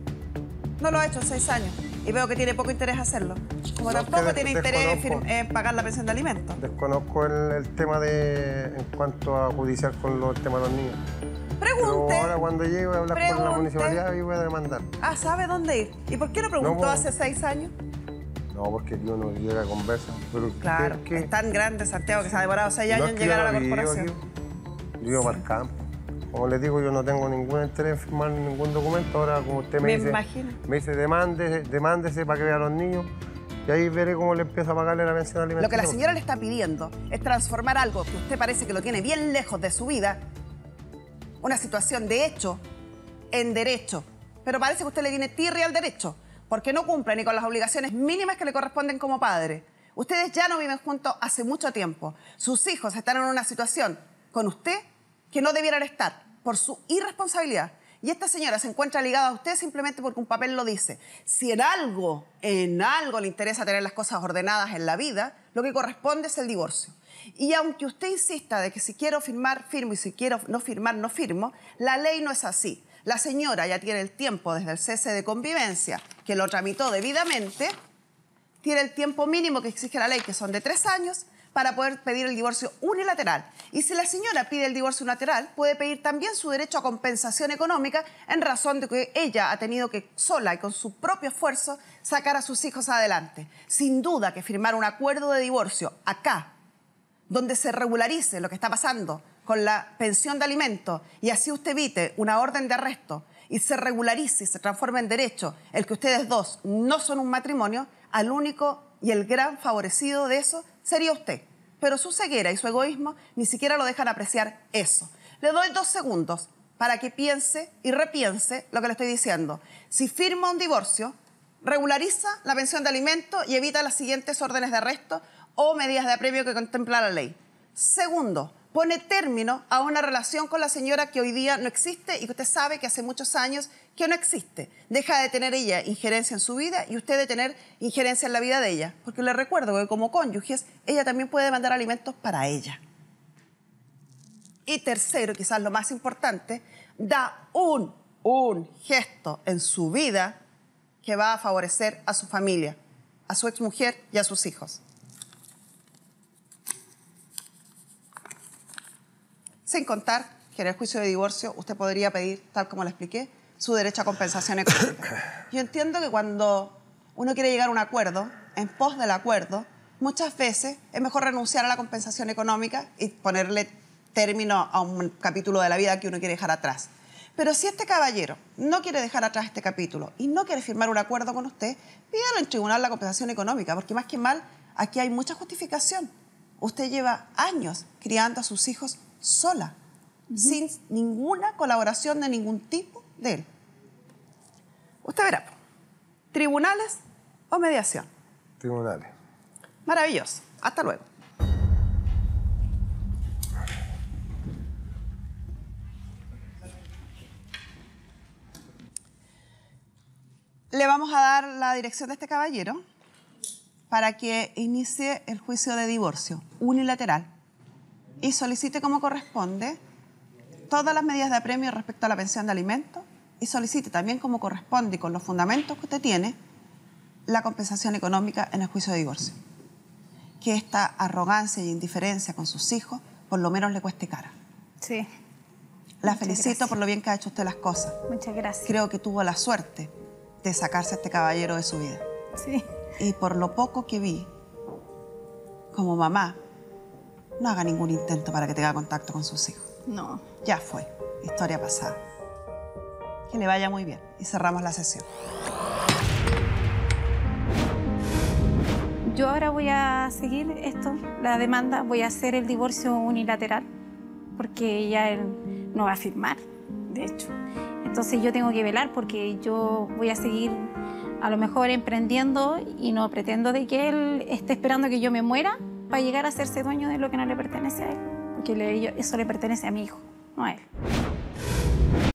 No lo ha hecho en 6 años. Y veo que tiene poco interés hacerlo. Como tampoco tiene interés en pagar la pensión de alimentos. Desconozco el tema en cuanto a judicial con el tema de los niños. Pregunte. Pero ahora cuando llegue voy a hablar con la municipalidad y voy a demandar. Ah, ¿sabe dónde ir? ¿Y por qué no preguntó hace 6 años? No, porque aquí uno llega a conversa. Pero claro, es tan grande Santiago que se ha demorado 6 años en llegar a la corporación. Yo vivo para el campo. Como les digo, yo no tengo ningún interés en firmar ningún documento. Ahora, como usted me dice, demándese para que vea a los niños. Y ahí veré cómo le empiezo a pagarle la pensión alimentaria. Lo que la señora le está pidiendo es transformar algo que usted parece que lo tiene bien lejos de su vida, una situación de hecho, en derecho. Pero parece que usted le tiene tirria al derecho, porque no cumple ni con las obligaciones mínimas que le corresponden como padre. Ustedes ya no viven juntos hace mucho tiempo. Sus hijos están en una situación con usted que no debieran estar por su irresponsabilidad. Y esta señora se encuentra ligada a usted simplemente porque un papel lo dice. Si en algo le interesa tener las cosas ordenadas en la vida, lo que corresponde es el divorcio. Y aunque usted insista de que si quiero firmar, firmo, y si quiero no firmar, no firmo, la ley no es así. La señora ya tiene el tiempo desde el cese de convivencia, que lo tramitó debidamente, tiene el tiempo mínimo que exige la ley, que son de 3 años, para poder pedir el divorcio unilateral. Y si la señora pide el divorcio unilateral, puede pedir también su derecho a compensación económica en razón de que ella ha tenido que sola y con su propio esfuerzo sacar a sus hijos adelante. Sin duda que firmar un acuerdo de divorcio acá, donde se regularice lo que está pasando con la pensión de alimentos y así usted evite una orden de arresto y se regularice y se transforme en derecho el que ustedes dos no son un matrimonio, al único y el gran favorecido de eso sería usted. Pero su ceguera y su egoísmo ni siquiera lo dejan apreciar eso. Le doy 2 segundos para que piense y repiense lo que le estoy diciendo. Si firma un divorcio, regulariza la pensión de alimentos y evita las siguientes órdenes de arresto o medidas de apremio que contempla la ley. Segundo, pone término a una relación con la señora que hoy día no existe y que usted sabe que hace muchos años que no existe. Deja de tener ella injerencia en su vida y usted de tener injerencia en la vida de ella. Porque le recuerdo que como cónyuges, ella también puede demandar alimentos para ella. Y tercero, quizás lo más importante, da un gesto en su vida que va a favorecer a su familia, a su exmujer y a sus hijos. Sin contar que en el juicio de divorcio usted podría pedir, tal como le expliqué, su derecho a compensación económica. Yo entiendo que cuando uno quiere llegar a un acuerdo, en pos del acuerdo, muchas veces es mejor renunciar a la compensación económica y ponerle término a un capítulo de la vida que uno quiere dejar atrás. Pero si este caballero no quiere dejar atrás este capítulo y no quiere firmar un acuerdo con usted, pídalo en tribunal la compensación económica, porque más que mal, aquí hay mucha justificación. Usted lleva años criando a sus hijos sola, sin ninguna colaboración de ningún tipo de él. Usted verá, ¿tribunales o mediación? Tribunales. Maravilloso. Hasta luego. Le vamos a dar la dirección de este caballero para que inicie el juicio de divorcio unilateral y solicite como corresponde todas las medidas de apremio respecto a la pensión de alimentos y solicite también como corresponde y con los fundamentos que usted tiene la compensación económica en el juicio de divorcio. Que esta arrogancia y indiferencia con sus hijos por lo menos le cueste cara. Sí. La felicito por lo bien que ha hecho usted las cosas. Muchas gracias. Creo que tuvo la suerte de sacarse a este caballero de su vida. Sí. Y por lo poco que vi, como mamá, no haga ningún intento para que tenga contacto con sus hijos. No. Ya fue. Historia pasada. Que le vaya muy bien. Y cerramos la sesión. Yo ahora voy a seguir la demanda, voy a hacer el divorcio unilateral, porque ya él no va a firmar, de hecho. Entonces yo tengo que velar porque yo voy a seguir a lo mejor emprendiendo y no pretendo de que él esté esperando que yo me muera para llegar a hacerse dueño de lo que no le pertenece a él, porque eso le pertenece a mi hijo, no a él.